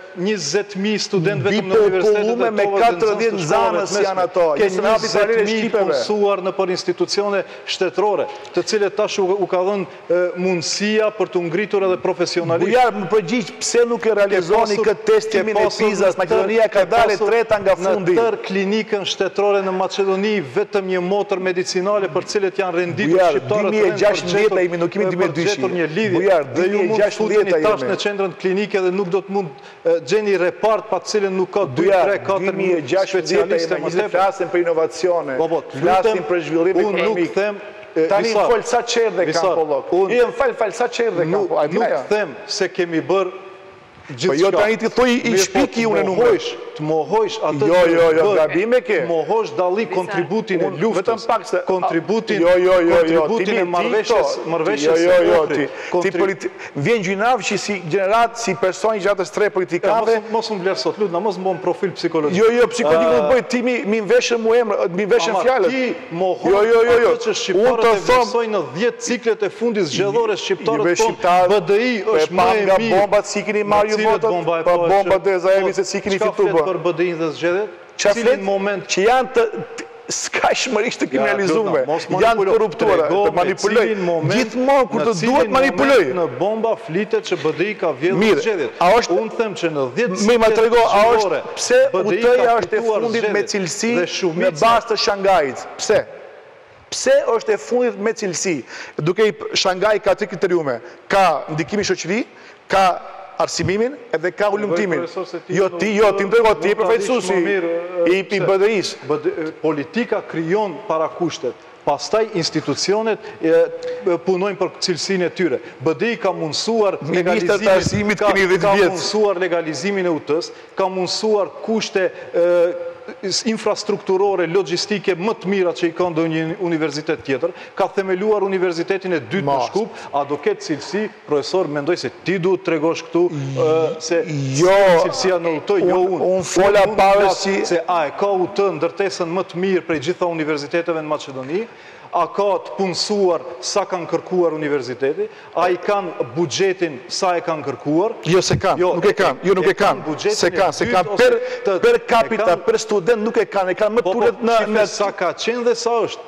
B: 20.000 student vetëm në universitetet e
C: me 40 zanës janë ato.
B: Ke 20.000 punësuar në për institucione shtetërore, të cilët tash u ka dhënë mundësia për të ngritur edhe profesionalisht.
C: Bujar, më përgjigj pse nuk e realizoni këtë testimin e PISA-s. Macedonia ka dalë treta nga fundi.
B: Në tërë klinikën shtetërore në Macedoni vetëm një motër medicinale për cilët janë renditur shqiptarët
C: nuk kemi 2012.
B: Bujar, dhe ju mund të futeni tash në qendrën klinike dhe nuk do të mund gjeni repart pa të cilën nuk ka 2-3-4 specialiste më tepër.
C: Flasim për inovacione, flasim për zhvillim ekonomik. Tani më folë sa qerdhe kam pollok. I më falë sa qerdhe kam pollok.
B: Nuk them se kemi bërë gjithë
C: shka. Jo tani ti thuj i shpiki unë numër.
B: Të mohojsh atë
C: Jo, gabime ke.
B: Të mohojsh dalli kontributin e luftës, kontributin e marrëveshjes së Ohrit.
C: Vjen gjynav që si gjenerat, si personi gjatës 3 politikave.
B: Mos më vlerë sot, lutë, mos më bëm profil psikologjik.
C: Jo, psikologjik më bëjt, ti mi veshën mu emrë, mi veshën fjallët.
B: Ti mohojsh atë që shqiptarët e vërsojnë në 10 ciklet e fundit zgjedhore shqiptarët tonë, BDI është më e mirë.
C: Bombat si keni marrë ju votët, pa bombat e Zaevi se si keni fitu bë.
B: Për BDI dhe zgjedhjet?
C: Qa flet që janë të s'ka shmërisht të kriminalizume, janë korruptuara, të manipuloj. Gjithmonë kur të duhet manipuloj.
B: Në bomba flitet që BDI ka vjedhur zgjedhjet. Unë them që në 10
C: zgjedhjore, pse UT-ja është e fundit me cilësi në bazë të Shangajit? Pse? Pse është e fundit me cilësi? Duke i Shangaj ka 3 kriteriume. Ka ndikimi shoqëri, ka arsimimin edhe ka ullumtimin. Jo, ti më dojgo, ti e përfajtësusi i BDI-s.
B: Politika kryon para kushtet, pastaj institucionet punojnë për cilësinë e tyre. BDI ka mundësuar legalizimin e UT-s, ka mundësuar kushte infrastrukturore, logistike më të mira që i ka ndonjë një universitet tjetër, ka themeluar universitetin e dytë në Shkup, a do ketë cilësi, profesor, mendoj se ti duhet të tregosh këtu se cilësia në UT, jo unë.
C: Unë fola parës që...
B: Se a e ka UT ndërtesën më të mirë prej gjitha universiteteve në Macedoni, a ka të punësuar sa kanë kërkuar universiteti, a i kanë bugjetin sa e kanë kërkuar.
C: Jo, se kanë, nuk e kanë, se kanë, per capita, per student nuk e kanë më të tullet në...
B: Shife sa ka qenë dhe sa është.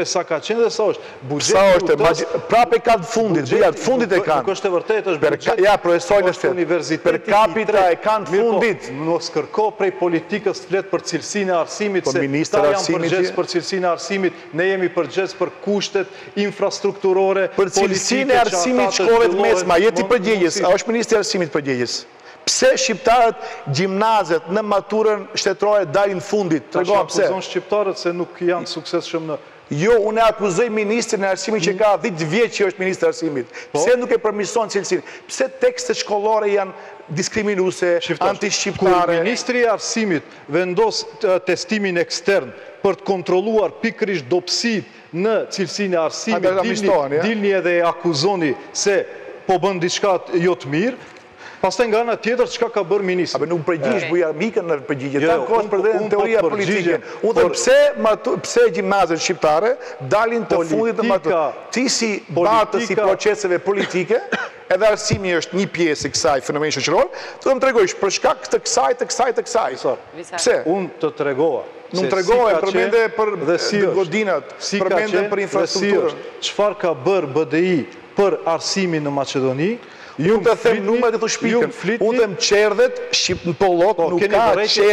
C: Sa është, prape ka të fundit, bëjat, fundit e kanë.
B: Nuk është e vërtet, është bugjet.
C: Ja, profesorën e shtetë, per capita e kanë të fundit.
B: Mos kërko prej politikës të fletë për cilësinë e arsimit, se ta janë përgjes për cilësinë e arsimit, ne jemi përgjes për kushtet infrastrukturore,
C: për cilësinë e arsimit shkove të mesma, jeti përgjegjës, a është ministri e arsimit përgjegjës. Pse shqiptarët gjimnazet në maturën shtetërore dalin fundit?
B: Ta që akuzon shqiptarët se nuk janë suksesshëm në...
C: Jo, unë akuzoj ministrin e arsimit që ka 10 vjetë që është ministri e arsimit. Pse nuk e përmison cilësinë? Pse tekstet shkollore janë diskriminuese, anti-shqiptare?
B: Kur ministri e arsimit vendos testimin ekstern për të kontroluar pikërisht dobësitë në cilësinë e arsimit, dilni edhe e akuzoni se po bën diçka jo të mirë, pastaj nga ana tjetër çka ka bërë ministri?
C: Apo nuk përgjigjesh buja mikën në përgjigje. Ta kohë për në teoria politike. Unë them pse gjimnazet shqiptare dalin të fundit të maturës. Ti si batës i proceseve politike, edhe arsimi është një pjesë i kësaj fenomeni shoqëror, të më tregojsh për shkak të kësaj. Pse?
B: Unë të tregova.
C: Nuk tregova përmende për godinat, përmende për infrastrukturën.
B: Çfarë ka bërë BDI për arsimin në Maqedoni?
C: Unë të them numrat e të shpikën, unë them qerdhet, në Pollok nuk ka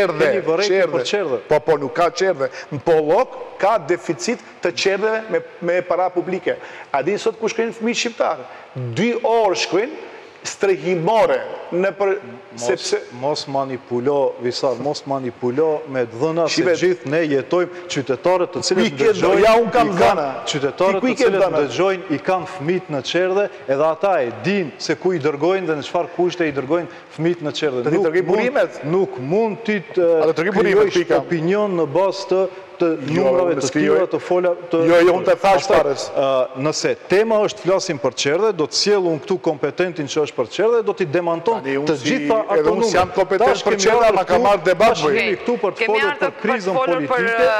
C: qerdhe. Po, nuk ka qerdhe. Në Pollok ka deficit të qerdheve me para publike. A di sot ku shkojnë fëmijët shqiptarë? 2 orë shkojnë strehimore në për...
B: Mos manipulo, Visar, mos manipulo me dhëna se gjithë ne jetojmë qytetarët të cilët dëgjojnë...
C: Ja, unë kam dhëna.
B: Qytetarët të cilët dëgjojnë i kanë fëmijët në qerdhe, edhe ata e din se ku i dërgojnë dhe në çfarë kushte i dërgojnë fëmijët në qerdhe. Nuk mund ti të krijojsh opinion në bazë të numrave të tilla të fola të...
C: Jo, unë të thash parës.
B: Nëse tema është flasim për qerdhe, do të sjell unë këtu kompetentin që është për qerdhe, do t'i demanton të gjitha ato numre.
C: Edhe unë jam kompetent për qerdhe, ma ka marrë debat bëj.
B: Kemi këtu për të folur për krizën politike.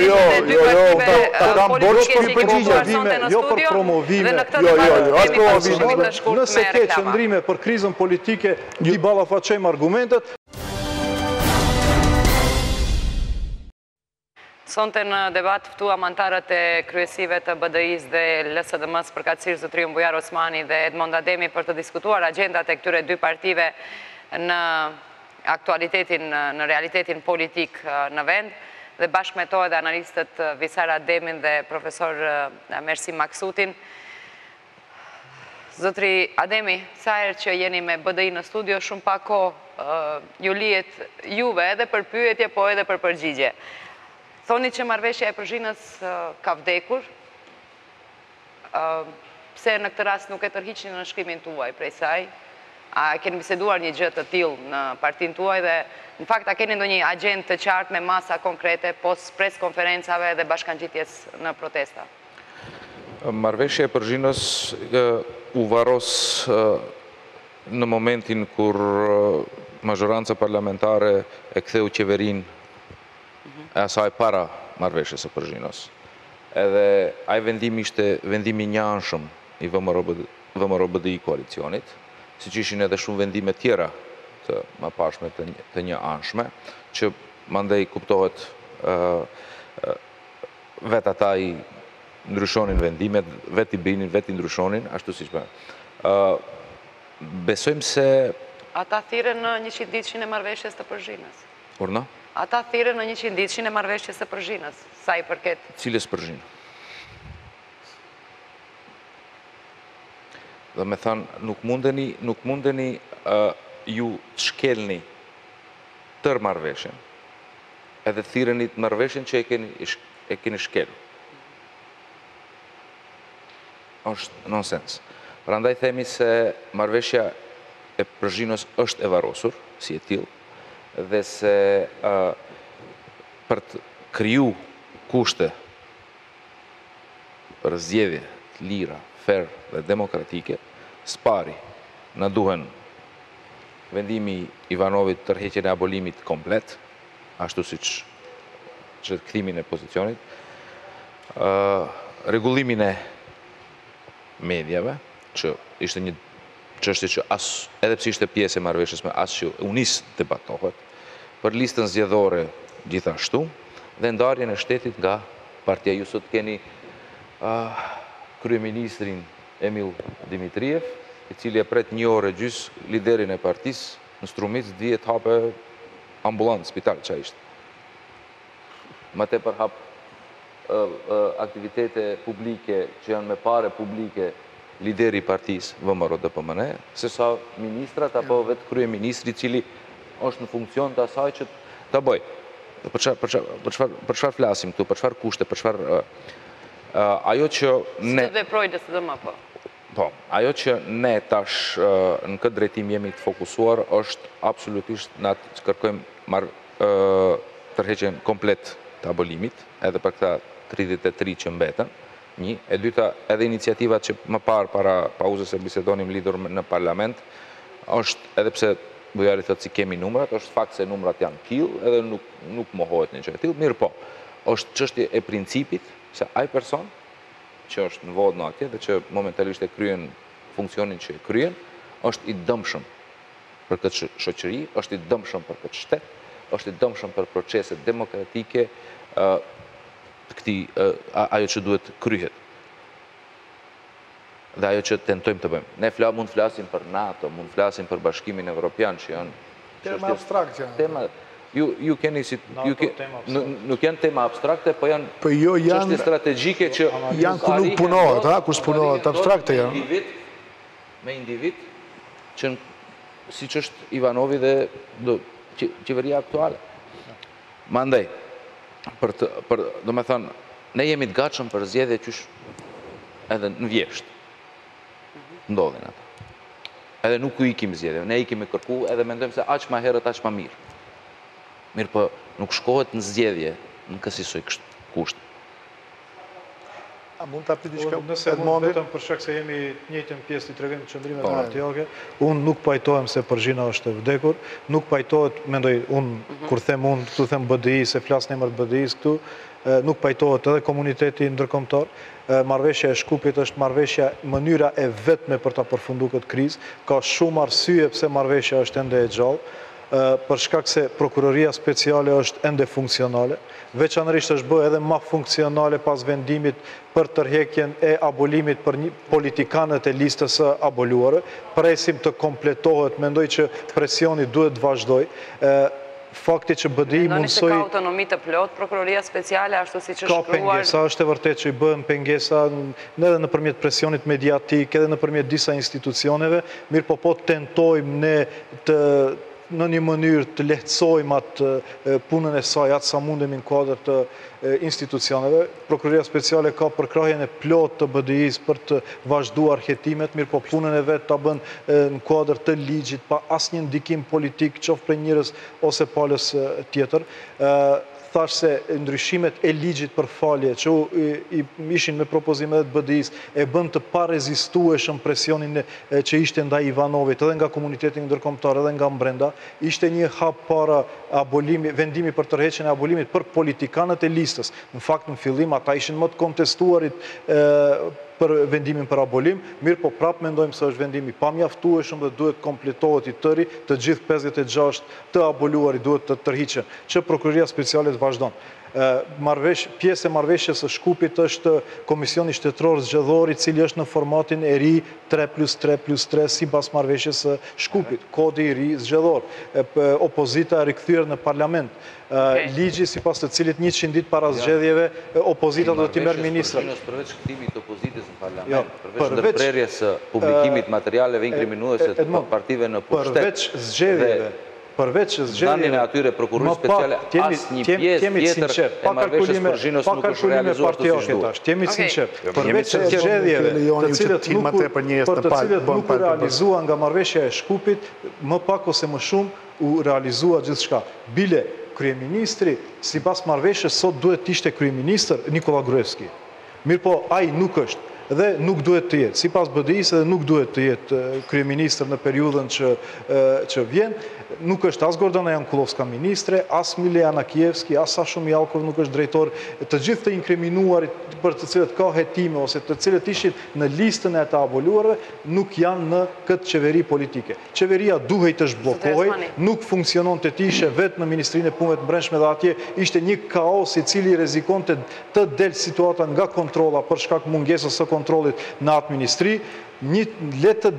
C: Ta kam borç për përgjigje.
B: Jo për promovime. Nëse ke qëndrime për krizën politike, i ballafaqojmë argumentet.
A: Sonte në debat ftuam antarët e kryesive të BDI-s dhe LSDM-s përkatësisht Zotriun Bujar Osmani dhe Edmond Ademi për të diskutuar agjendat e këtyre dy partive në aktualitetin, në realitetin politik në vend, dhe bashkë me to edhe analistët Visar Ademin dhe profesor Mersi Maksutin. Zotri Ademi, sa herë që jeni me BDI në studio, shumë pak kohë ju lihet juve edhe për pyetje, po edhe për përgjigje. Thoni që marrëveshja e Përzhinës ka vdekur, pse në këtë rast nuk e tërhiqni në shkrimin tuaj prej saj? A keni biseduar një gjë të tillë në partinë tuaj dhe në fakt a keni ndonjë agjendë të qartë me masa konkrete pos preskonferencave dhe bashkangjitjes në protesta?
D: Marrëveshja e Përzhinës u varos në momentin kur mazhoranca parlamentare e ktheu qeverinë e asaj para marrëveshjes së Përzhinës. Edhe ai vendim ishte vendimi i njëanshëm i VMRO-BDI koalicionit, siç ishin edhe shumë vendime tjera të mëparshme të njëanshme, që mandej kuptohet vetë ata i ndryshonin vendimet, vetë i binin, vetë i ndryshonin, ashtu siç më. Besojmë se
A: ata thirrën në 100 ditëshin e marrëveshjes të Përzhinës.
D: Urna?
A: Ata thirrën në 100 ditëshin e marrëveshjes së Përzhinës, sa i përket.
D: Cilës Përzhinë? Dhe me thënë, nuk mundeni ju të shkelni tër marrëveshjen, edhe thirreni të marrëveshjen që e keni shkelur. Është nonsens. Prandaj themi se marrëveshja e Përzhinës është e varrosur, si e tillë, dhe se për të kriju kushte për zgjedhje të lira, fair dhe demokratike, spari në duhen vendimi Ivanovit tërheqjen e abolimit komplet, ashtu siç që kthimin e pozicionit, rregullimin e mediave, që ishte një çështje që edhe pse ishte pjesë e marrëveshjes me as që u nis debatohet, për listën zgjedhore gjithashtu, dhe ndarjen e shtetit nga partia. Ju sot keni kryeministrin Emil Dimitriev, i cili e pret 1 orë gjys liderin e partisë në Strumic, dihet hape ambulant, spital që ishte. Më tepër hap aktivitete publike që janë me pare publike lideri i partisë VMRO-DPMN, se sa ministrat apo vetë kryeministri i cili është në funksion të asaj që ta bëj. Për çfarë flasim këtu, për çfarë kushte, për çfarë ajo që ne
A: Së veproj LSDM po.
D: Po, ajo që ne tash në këtë drejtim jemi të fokusuar është absolutisht në atë që kërkojmë tërheqjen komplet të abolimit, edhe për këta 33 që mbetën. Një, e dyta, edhe iniciativat që më parë para pauzës e bisedonim lidhur në parlament, është edhe pse Bujari thotë si kemi numrat, është fakt se numrat janë tillë, edhe nuk mohohet një gjë e tillë, mirë po, është çështje e principit se ai person që është në vodë në atje dhe që momentalisht e kryen funksionin që e kryen, është i dëmshëm për këtë shoqëri, është i dëmshëm për këtë shtet, është i dëmshëm për proceset demokratike, ajo që duhet kryhet. Dhe ajo që tentojmë të bëjmë. Ne mund të flasim për NATO, mund të flasim për Bashkimin Evropian, që janë
C: tema abstrakte.
D: Ju keni si nuk janë tema abstrakte, po janë çështje strategjike që
C: janë ku nuk punohet, kur s'punohet abstrakte janë.
D: Me individ që siç është Ivanovi dhe qeveria aktuale. Mandej, do me thënë, ne jemi të gatshëm për zgjedhje qysh edhe në vjesht. Ndodhin ata. Edhe nuk u ikim zgjedhje, ne ikim me kërku edhe mendojmë se aq më herët aq më mirë. Mirë po nuk shkohet në zgjedhje në kësaj kushte.
C: A mund të apri diçka?
B: Nëse mund vetëm për shkak se jemi të njëjtën pjesë të tregojmë qëndrimet partijake, unë nuk pajtohem se Përzhina është e vdekur, nuk pajtohet, mendoj, unë kur them unë, këtu them BDI, se flas në emër të BDI-s këtu, nuk pajtohet edhe komuniteti ndërkombëtar. Marrëveshja e Shkupit është marrëveshja mënyra e vetme për ta përfunduar këtë krizë. Ka shumë arsye pse marrëveshja është ende e gjallë. për shkak se prokuroria speciale është ende funksionale, veçanërisht është bë edhe më funksionale pas vendimit për tërheqjen e abolimit për politikanët e listës së aboluare. Presim të kompletohet, mendoj që presioni duhet të vazhdoj. Fakti që BDI mundsoi...
A: Mendoni se ka autonomi të plot prokuroria speciale, ashtu si që shkruar...
B: Ka pengesa, është e vërtet që i bëhen pengesa edhe nëpërmjet presionit mediatik, edhe nëpërmjet disa institucioneve, mirë po tentojmë ne të në një mënyrë të lehtësojmë atë punën e saj, atë sa mundemi në kuadër të institucioneve. Prokuroria speciale ka përkrahjen e plot të BDI-s për të vazhduar hetimet, mirë po punën e vetë të bën në kuadër të ligjit, pa asnjë ndikim politik, qoftë për njerëz ose palës tjetër. Thash se ndryshimet e ligjit për falje që ishin me propozimet të BDI-s e bën të parezistueshëm presionin që ishte ndaj Ivanovit edhe nga komunitetin ndërkombëtar edhe nga brenda, ishte një hap para vendimi për tërheqjen e abolimit për politikanët e listës. Në fakt në fillim ata ishin më të kontestuarit për vendimin për abolim, mirë po prapë mendojmë se është vendimi pamjaftueshëm dhe duhet kompletohet i tëri, të gjithë 56 të aboluari duhet të tërhiqen, që prokuroria speciale të vazhdon. Pjesë e marrëveshjes së Shkupit është Komisioni Shtetëror Zgjedhor, i cili është në formatin e ri 3+3+3 sipas marrëveshjes së Shkupit, kodi i ri zgjedhor. Opozita e rikthyer në parlament. Ligji sipas të cilit 100 ditë para zgjedhjeve opozita do të merr ministra.
F: Përveç kthimit të opozitës në parlament, përveç ndërprerjes së publikimit materialeve inkriminuese të partive në pushtet.
B: Përveç
F: zgjedhjeve e atyre prokurorisë speciale, asnjë pjesë tjetër e marrëveshjes për Zhinës nuk është realizuar ashtu siç duhet.
B: Jemi sinqert. Përveç zgjedhjeve, të cilët nuk u realizua nga marrëveshja e Shkupit, më pak ose më shumë u realizua gjithçka. Bile kryeministri, sipas marrëveshjes, sot duhet të ishte kryeministër Nikola Gruevski. Mirë po, ai nuk është. Dhe nuk duhet të jetë. Sipas BDI-s edhe nuk duhet të jetë kryeministër në periudhën që vjen. Nuk është as Gordana Jankullovska ministre, as Milena Kievski, as Sasho Mjalkov nuk është drejtor. Të gjithë të inkriminuarit për të cilët ka hetime ose të cilët ishin në listën e të aboluarve nuk janë në këtë qeveri politike. Qeveria duhej të zhbllokohej, nuk funksionon të tishe vetë në Ministrinë e Punëve të Brendshme dhe atje ishte një kaos i cili rrezikonte të del situata nga kontrolla për shkak mungesës së kontrollit në atë ministri. Le të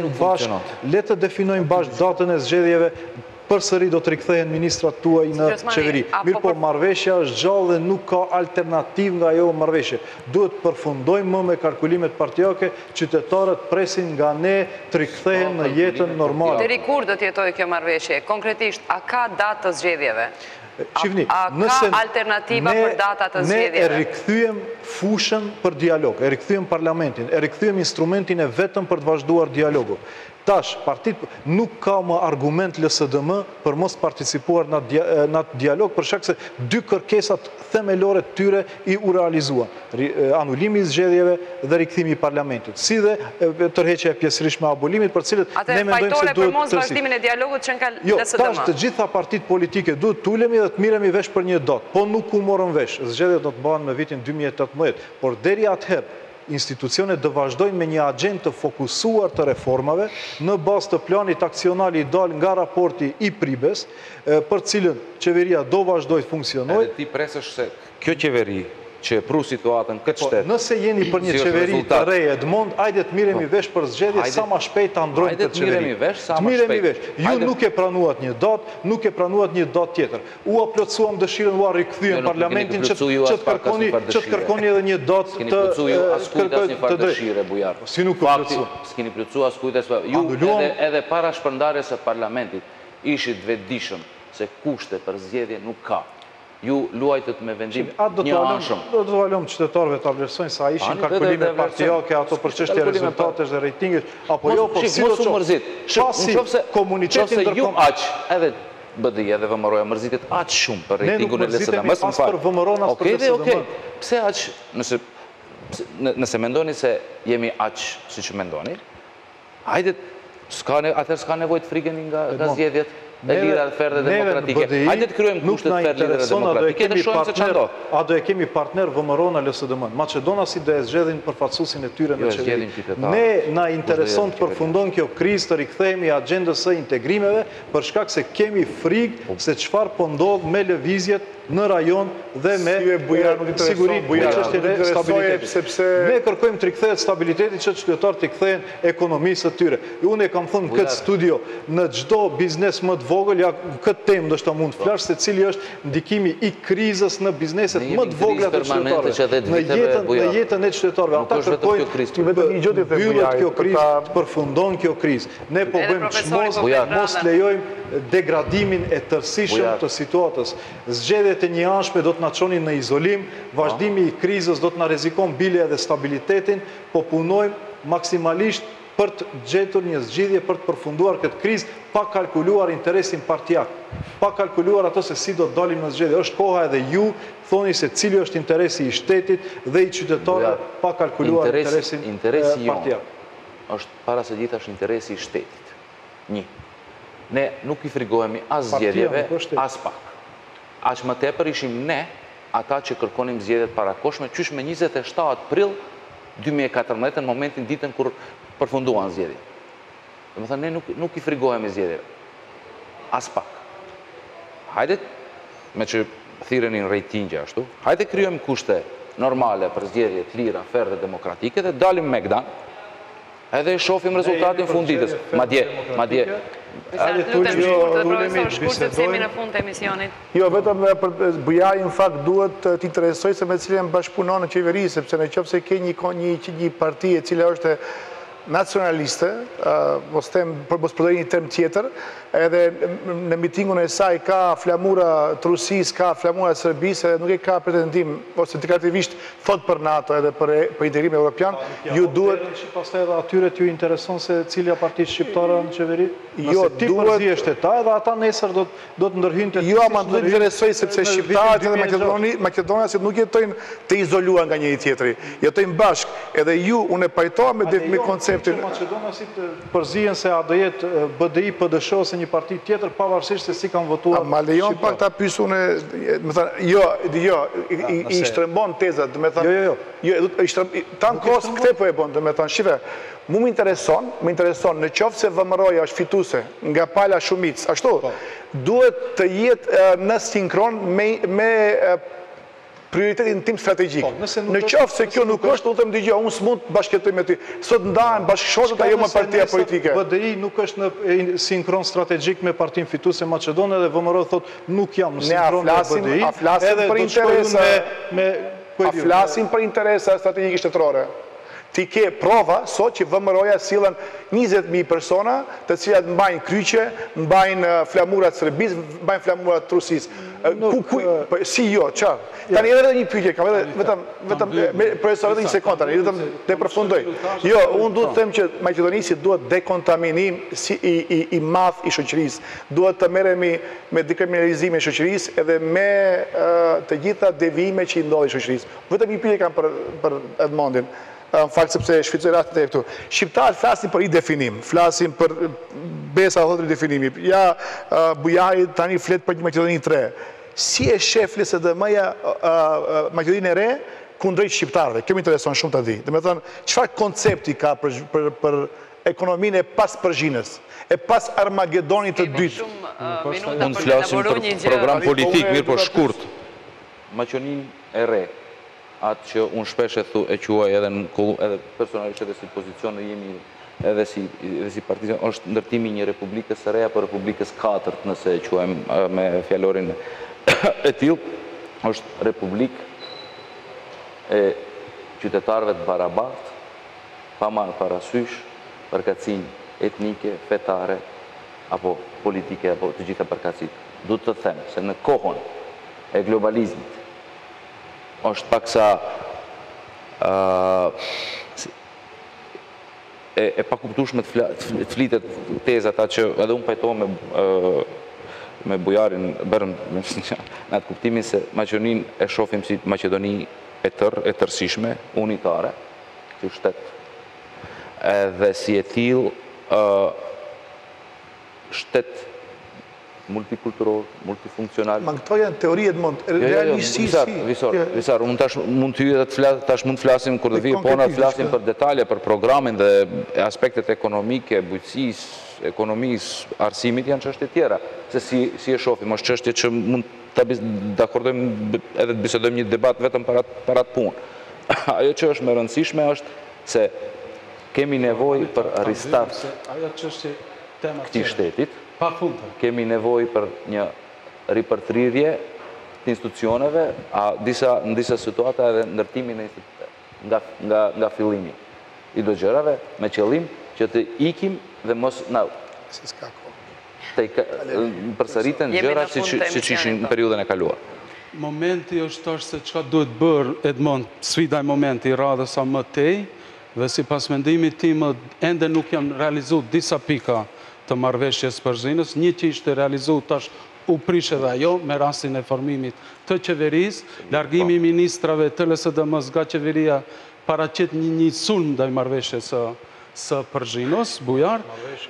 B: definojmë bashkë datën e zgjedhjeve, përsëri do të rikthehen ministrat tuaj në qeveri. Mirë po marrëveshja është gjallë dhe nuk ka alternativë nga ajo marrëveshje. Duhet përfundojmë më me kalkulimet partijake, qytetarët presin nga ne të rikthehen në jetën normale.
A: Deri kur do të jetojë kjo marrëveshje? Konkretisht, a ka datë të zgjedhjeve? A ka alternativa për datat të zgjedhjeve?
B: Ne e rikthyem fushën për dialog, e rikthyem parlamentin, e rikthyem instrumentin e vetëm për të vazhduar dialogu. Tash, partit nuk ka më argument LSDM për mos participuar në atë dialog, për shkak se dy kërkesat themelore të tyre i u realizuan. Anulimi i zgjedhjeve dhe rikthimi i parlamentit. Si dhe tërheqja e pjesërisht me abolimit, për cilët ne mendojmë se duhet
A: fajtore për mos vazhdimin e dialogut që nga LSDM.
B: Tash të gjitha partit politike duhet të ulemi dhe të miremi vesh për një datë, po nuk u morën vesh. Zgjedhjet do të bëhen në vitin 2018, por deri atëherë institucionet dhe vazhdojnë me një agent të fokusuar të reformave në bazë të planit aksional i dal nga raporti i Pribes, për cilën qeveria do vazhdoj të funksionoj.
D: Edhe ti presësh se kjo qeveri që e pru situatën këtë shtetë...
B: Nëse jeni për një qeveri të reje Edmond, ajde të miremi vesh për zgjedhje sa ma shpejt të androjnë këtë qeveri.
D: Ajde të miremi vesh sa ma shpejt.
B: Ju nuk e pranuat një datë, nuk e pranuat një datë tjetër. U aplotësuam dëshirën, u arikthyen parlamentin që të kërkoni edhe një datë të...
F: S'keni plotësu ju as kujt as një farë dëshire, Bujar.
B: Si nuk u plotësu?
F: S'keni plotësu as kujt as farë. Ju edhe para shpërndarjes së parlamentit ishit vetëdijshëm se kushte për zgjedhje nuk ka. Ju luajtët me vendim një anshëm.
B: Do të valëm qytetarëve të vlerësojnë sa ishin kalkulime partijake ato për çështje rezultatesh dhe rejtingit, apo jo, po si do të
F: mërzit.
B: Pasi komunitetin
F: ndërkombëtar aq, edhe BDI edhe VMRO-ja mërzitet aq shumë për rejtingun e LSDM.
B: As për VMRO-n as për LSDM.
F: Okej, pse aq, nëse mendoni se jemi aq siç mendoni, hajde atëherë s'ka nevojë të frikeni nga zgjedhjet. e lira dhe ferë dhe demokratike. Hajde të kryojmë kushtet ferë lira dhe demokratike dhe shojmë se që ndodhë.
B: A do e kemi partner vëmëron në LSDM. Macedona si do e zgjedhin përfaqësuesin e tyre në qeveri. Ne na intereson të përfundon kjo krizë, të rikthehemi agjendës së integrimeve, për shkak se kemi frikë se çfarë po ndodh me lëvizjet në rajon dhe me sigurinë e çështjeve stabiliteti. Ne kërkojmë të rikthehet stabiliteti që qytetarët të kthehen ekonomisë së tyre. Unë e kam thënë këtë studio, në çdo biznes më të vogël, ja këtë temë ndoshta mund të flash se cili është ndikimi i krizës në bizneset më të vogla të qytetarëve, në jetën e qytetarëve. Ata kërkojnë mbyllet kjo krizë, të përfundon kjo krizë. Ne po bëjmë çmos, mos lejojmë degradimin e tërësishëm të situatës. Zgjedhjet e njëanshme do të na çonin në izolim, vazhdimi i krizës do të na rrezikon bile edhe stabilitetin, po punojmë maksimalisht për të gjetur një zgjidhje për të përfunduar këtë krizë, pa kalkuluar interesin partijak, pa kalkuluar ato se si do të dalim në zgjedhje. Është koha edhe ju thoni se cili është interesi i shtetit dhe i qytetarëve, pa kalkuluar interesin partijak.
F: Është para së gjithash interesi i shtetit. Një. Ne nuk i frigohemi as zgjedhjeve, as pak. Aq më tepër ishim ne ata që kërkonim zgjedhjet parakoshme, qysh me 27 prill 2014 në momentin ditën kur përfunduan zgjedhjet. Domethënë ne nuk i frigohemi zgjedhjeve. As pak. Hajde, me që thirreni në rejtingje ashtu, hajde krijojmë kushte normale për zgjedhje të lira, ferë dhe demokratike dhe dalim me gdan. Edhe i shohim rezultatin funditës. Madje
A: shkurt sepse jemi në fund të emisionit.
C: Jo, vetëm Bujari në fakt duhet të interesoj se me cilën bashkëpunon në qeveri, sepse në qoftë se ke një parti e cila është nacionaliste, mos përdori një term tjetër, edhe në mitingun e saj ka flamura Trusis, ka flamura Serbis, edhe nuk e ka pretendim, ose deklarativisht thot për NATO edhe për integrim evropian, ju duhet...
B: Pastaj edhe atyre t'ju intereson se cilja parti shqiptare në qeveri? Nëse ti përzihesht e ta, edhe ata nesër do të ndërhyjnë të...
C: Jo, ama duhet interesoj sepse shqiptarët edhe Maqedoniasit nuk jetojnë të izoluar nga njëri tjetri. Jetojnë bashkë, edhe ju, unë e pajtoha me konceptin...
B: Maqedonasit përzihen se a do jetë BDI, PDSH ose një parti tjetër, pavarësisht se si kanë votuar.
C: Ma lejon pak ta pyes unë, më thënë, jo, i shtrembon tezat, më thënë, tanë kos këte po e bon, më thënë, shive, mu më intereson, në qoftë se VMRO-ja është fituse nga pala shumic, ashtu, duhet të jetë në sinkron me prioritetin tim strategjik. Në qoftë se kjo nuk është, të më digjo, unë s'mund të bashkëtoj me ty. Sot ndahen bashkëshortët ajo me partia politike.
B: BDI nuk është në sinkron strategjik me partin fituse Maqedone dhe VMRO thot nuk jam në sinkron me BDI.
C: A flasim për interesa strategjike shtetërore. Ti ke prova sot që VMRO-ja sillen 20.000 persona të cilat mbajnë kryqe, mbajnë flamurat Serbis, mbajnë flamurat Trusis. Si jo, qarë? Tani edhe një pyetje, kam vetëm profesor edhe një sekond tani, vetëm të përfundoj. Jo, unë duhet të them që Maqedonisi duhet dekontaminim i madh i shoqërisë. Duhet të merremi me dekriminalizimin e shoqërisë edhe me të gjitha devijime që i ndodhin shoqërisë. Vetëm një pyetje kam për Edmondin. Në fakt sepse shfrytëzoj rastin e këtu. Shqiptarët flasin për ridefinim, flasin për besa thotë ridefinimi. Ja, Bujari tani flet për një Maqedoni 3. Si e shef LSDM-ja Maqedoninë e re kundrejt shqiptarëve? Kjo më intereson shumë ta di. Domethënë, çfarë koncepti ka për ekonominë e pas Përzhinës, e pas Armagedonit të dytë?
F: Mund të flasim për program politik, mirë po shkurt. Maqedoninë e re, atë që unë shpesh e quaj edhe personalisht edhe si pozicion në jemi edhe si partizan, është ndërtimi një republikës së reja për republikës 4, nëse e quajmë me fjalorin e tillë, është republikë e qytetarëve të barabartë, pa marrë parasysh përkatësinë etnike, fetare, apo politike, apo të gjitha përkatësit. Du të them se në kohën e globalizmit, është paksa e pakuptueshme të flitet teza ta që edhe unë pajtohem me Bujarin bërëm në atë kuptimin se Maqedoninë e shohim si Maqedoni e tërësishme, unitare, si shtet. Edhe si e tillë shtet multikulturor, multifunksional.
C: Ma këto janë teori realistisht.
F: Visar, mund të hyjë tash mund të flasim kur të vijë pona, të flasim për detalje, për programin dhe aspektet ekonomike, bujqësisë, ekonomisë, arsimit janë çështje tjera, se si e shohim, është çështje që mund të akordojmë edhe të bisedojmë një debat vetëm para atë punë. Ajo që është më rëndësishme është se kemi nevojë për ristart këtij shtetit. Kemi nevojë për një ripërthrirje të institucioneve, në disa situata edhe ndërtimin nga fillimi i çdo gjërave, me qëllim që të ikim dhe mos na përsëriten gjërat siç ishin në periudhën e kaluar.
E: Momenti është se çka duhet bërë, Edmond, sfida e momenti i radhës sa më tej, dhe sipas mendimit tim ende nuk janë realizuar disa pika të marrëveshjes Përzhinës. Një që ishte realizuar tash u prish edhe ajo me rastin e formimit të qeverisë, largimi i ministrave të LSDM-s nga qeveria paraqet një sulm ndaj marrëveshjes së Përzhinës, bujar.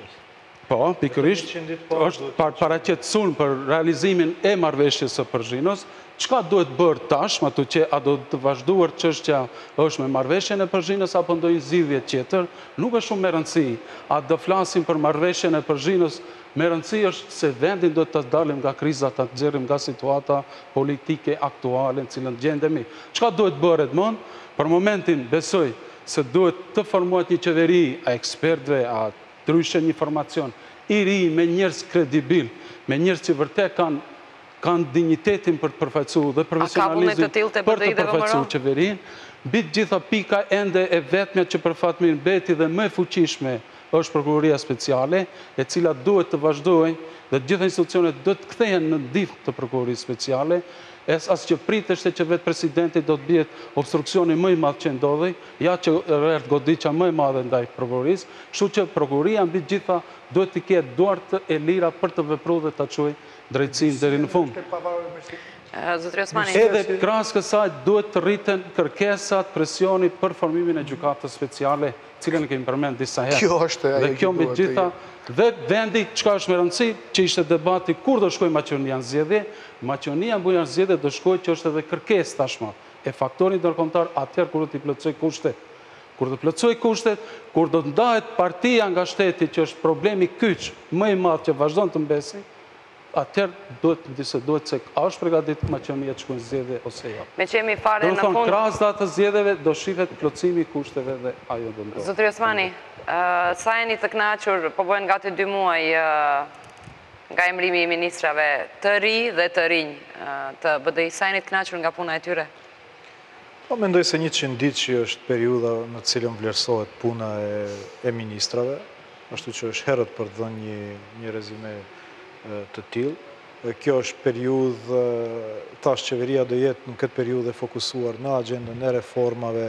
E: Po, pikërisht, është paraqet sulm për realizimin e marrëveshjes së Përzhinës. Çka duhet bërë tash, atu që a do të vazhduar çështja është me marrëveshjen e Përzhinës apo ndonjë zgjidhje tjetër, nuk është shumë me rëndësi. A do flasim për marrëveshjen e Përzhinës, me rëndësi është se vendin do të dalim nga kriza, të nxjerrim nga situata politike aktuale në cilën gjendemi. Çka duhet bërë, Edmond? Për momentin besoj se duhet të formohet një qeveri a ekspertëve, a ndryshe një formacion i ri me njerëz kredibil, me njerëz që vërtet kanë dignitetin për të përfaqësuar dhe profesionalizmin për të përfaqësuar qeverinë. Mbi të gjitha pika ende e vetmja që për fat mirë mbeti dhe më e fuqishme është prokuroria speciale, e cila duhet të vazhdojnë dhe të gjitha institucionet do të kthehen në ndihmë të prokurorisë speciale. As që priteshte që vetë presidenti do të bjet obstruksioni më i madh që ndodhi, ja që rreth godiça më e madhe ndaj prokurorisë, kështu që prokuroria mbi të gjitha duhet të ketë duart e lira për të vepruar dhe ta çojë drejtësinë deri në fund.
A: Zotri Osmani.
E: Edhe krahas kësaj duhet të rriten kërkesat, presioni për formimin e gjykatës speciale, cilën e kemi përmend disa herë.
C: Kjo është ajo.
E: Dhe kjo mbi të gjitha dhe vendi çka është me rëndësi, që ishte debati kur do shkojë Maqedonia në zgjedhje, Maqedonia mbuja në zgjedhje do shkojë që është edhe kërkesë tashmë e faktorit ndërkombëtar atëherë kur do të plotësoj kushtet. Kur do të plotësoj kushtet, kur do të ndahet partia nga shteti që është problemi kyç më i madh që vazhdon të mbesi, atëherë duhet se a është përgatitur Maqedonia të shkojë në zgjedhje ose jo.
A: Me që jemi fare në fund.
E: Krahas datës zgjedhjeve do shihet plotësimi i kushteve dhe ajo do ndodhë.
A: Zotri Osmani, sa jeni të kënaqur, po bëhen gati 2 muaj nga emrimi i ministrave të ri dhe të rinj të BDI, sa jeni të kënaqur nga puna e tyre?
B: Po mendoj se 100 ditë që është periudha në cilën vlerësohet puna e ministrave, ashtu që është herët për të dhënë një rezime të tillë. Kjo është periudhë, tash qeveria do jetë në këtë periudhë fokusuar në agjendën e reformave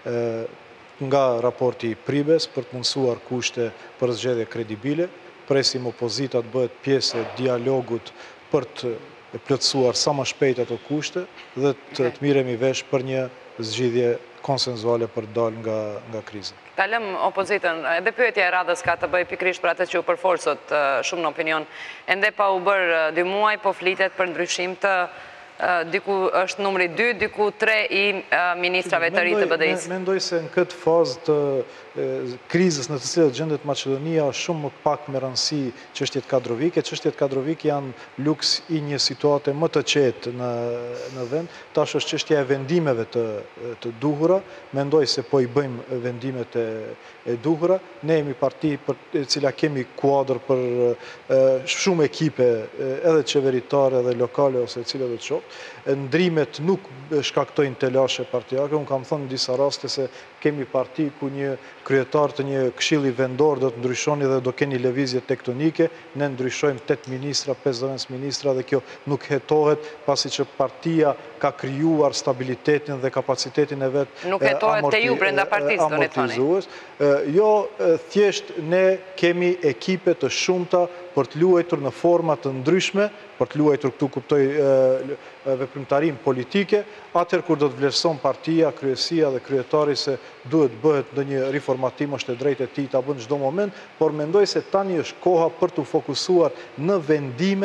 B: nga raporti i Pribes për të mundësuar kushte për zgjedhje kredibile, presim opozita të bëhet pjesë e dialogut për të plotësuar sa më shpejt ato kushte dhe të miremi vesh për një zgjidhje konsenzuale për të dalë nga kriza.
A: Ta lëm opozitën, edhe pyetja e radhës ka të bëj pikrisht për atë që u përforsot shumë në opinion. Ende pa u bërë 2 muaj, po flitet për ndryshim të diku është numri 2, diku 3 i ministrave të ri të BDI-s.
B: Mendoj se në këtë fazë të krizës në të cilët gjendet Maqedonia është shumë më pak me rëndësi çështjet kadrovike. Çështjet kadrovike janë luks i një situate më të qetë në vend. Tash është çështja e vendimeve të duhura. Mendoj se po i bëjmë vendimet e duhura. Ne jemi parti për cila kemi kuadër për shumë ekipe edhe qeveritare edhe lokale ose cila do të shoh. Ndrimet nuk shkaktojnë telashe partijake. Unë kam thënë në disa raste se kemi parti ku një kryetar të një këshilli vendor do të ndryshoni dhe do keni lëvizje tektonike, ne ndryshojmë 8 ministra, 50 ministra dhe kjo nuk hetohet pasi që partia ka krijuar stabilitetin dhe kapacitetin e vet.
A: Nuk hetohet te ju brenda partisë, do ne thoni.
B: Jo, thjesht ne kemi ekipe të shumta për të luajtur në forma të ndryshme, për të luajtur këtu kuptoj veprimtarim politike, atëherë kur do të vlerëson partia, kryesia dhe kryetari se duhet bëhet ndonjë riformatim, është e drejtë e tij ta bën çdo moment, por mendoj se tani është koha për të fokusuar në vendimet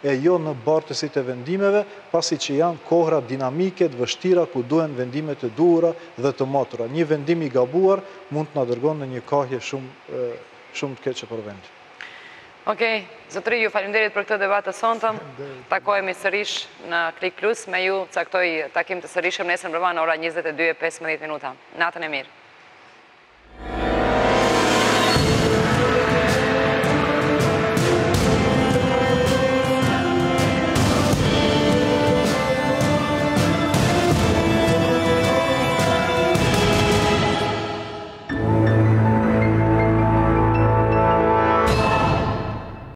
B: e jo në bartësit e vendimeve, pasi që janë kohra dinamike të vështira ku duhen vendimet e duhura dhe të motura. Një vendim i gabuar mund të na dërgon në një kahje shumë të keqe për vendin.
A: Okej, zotëri, ju faleminderit për këtë debatë të sonte. Takohemi sërish në Klik Plus, me ju caktoj takim të sërishëm nesër mbrëma në ora 22:15. Natën e mirë.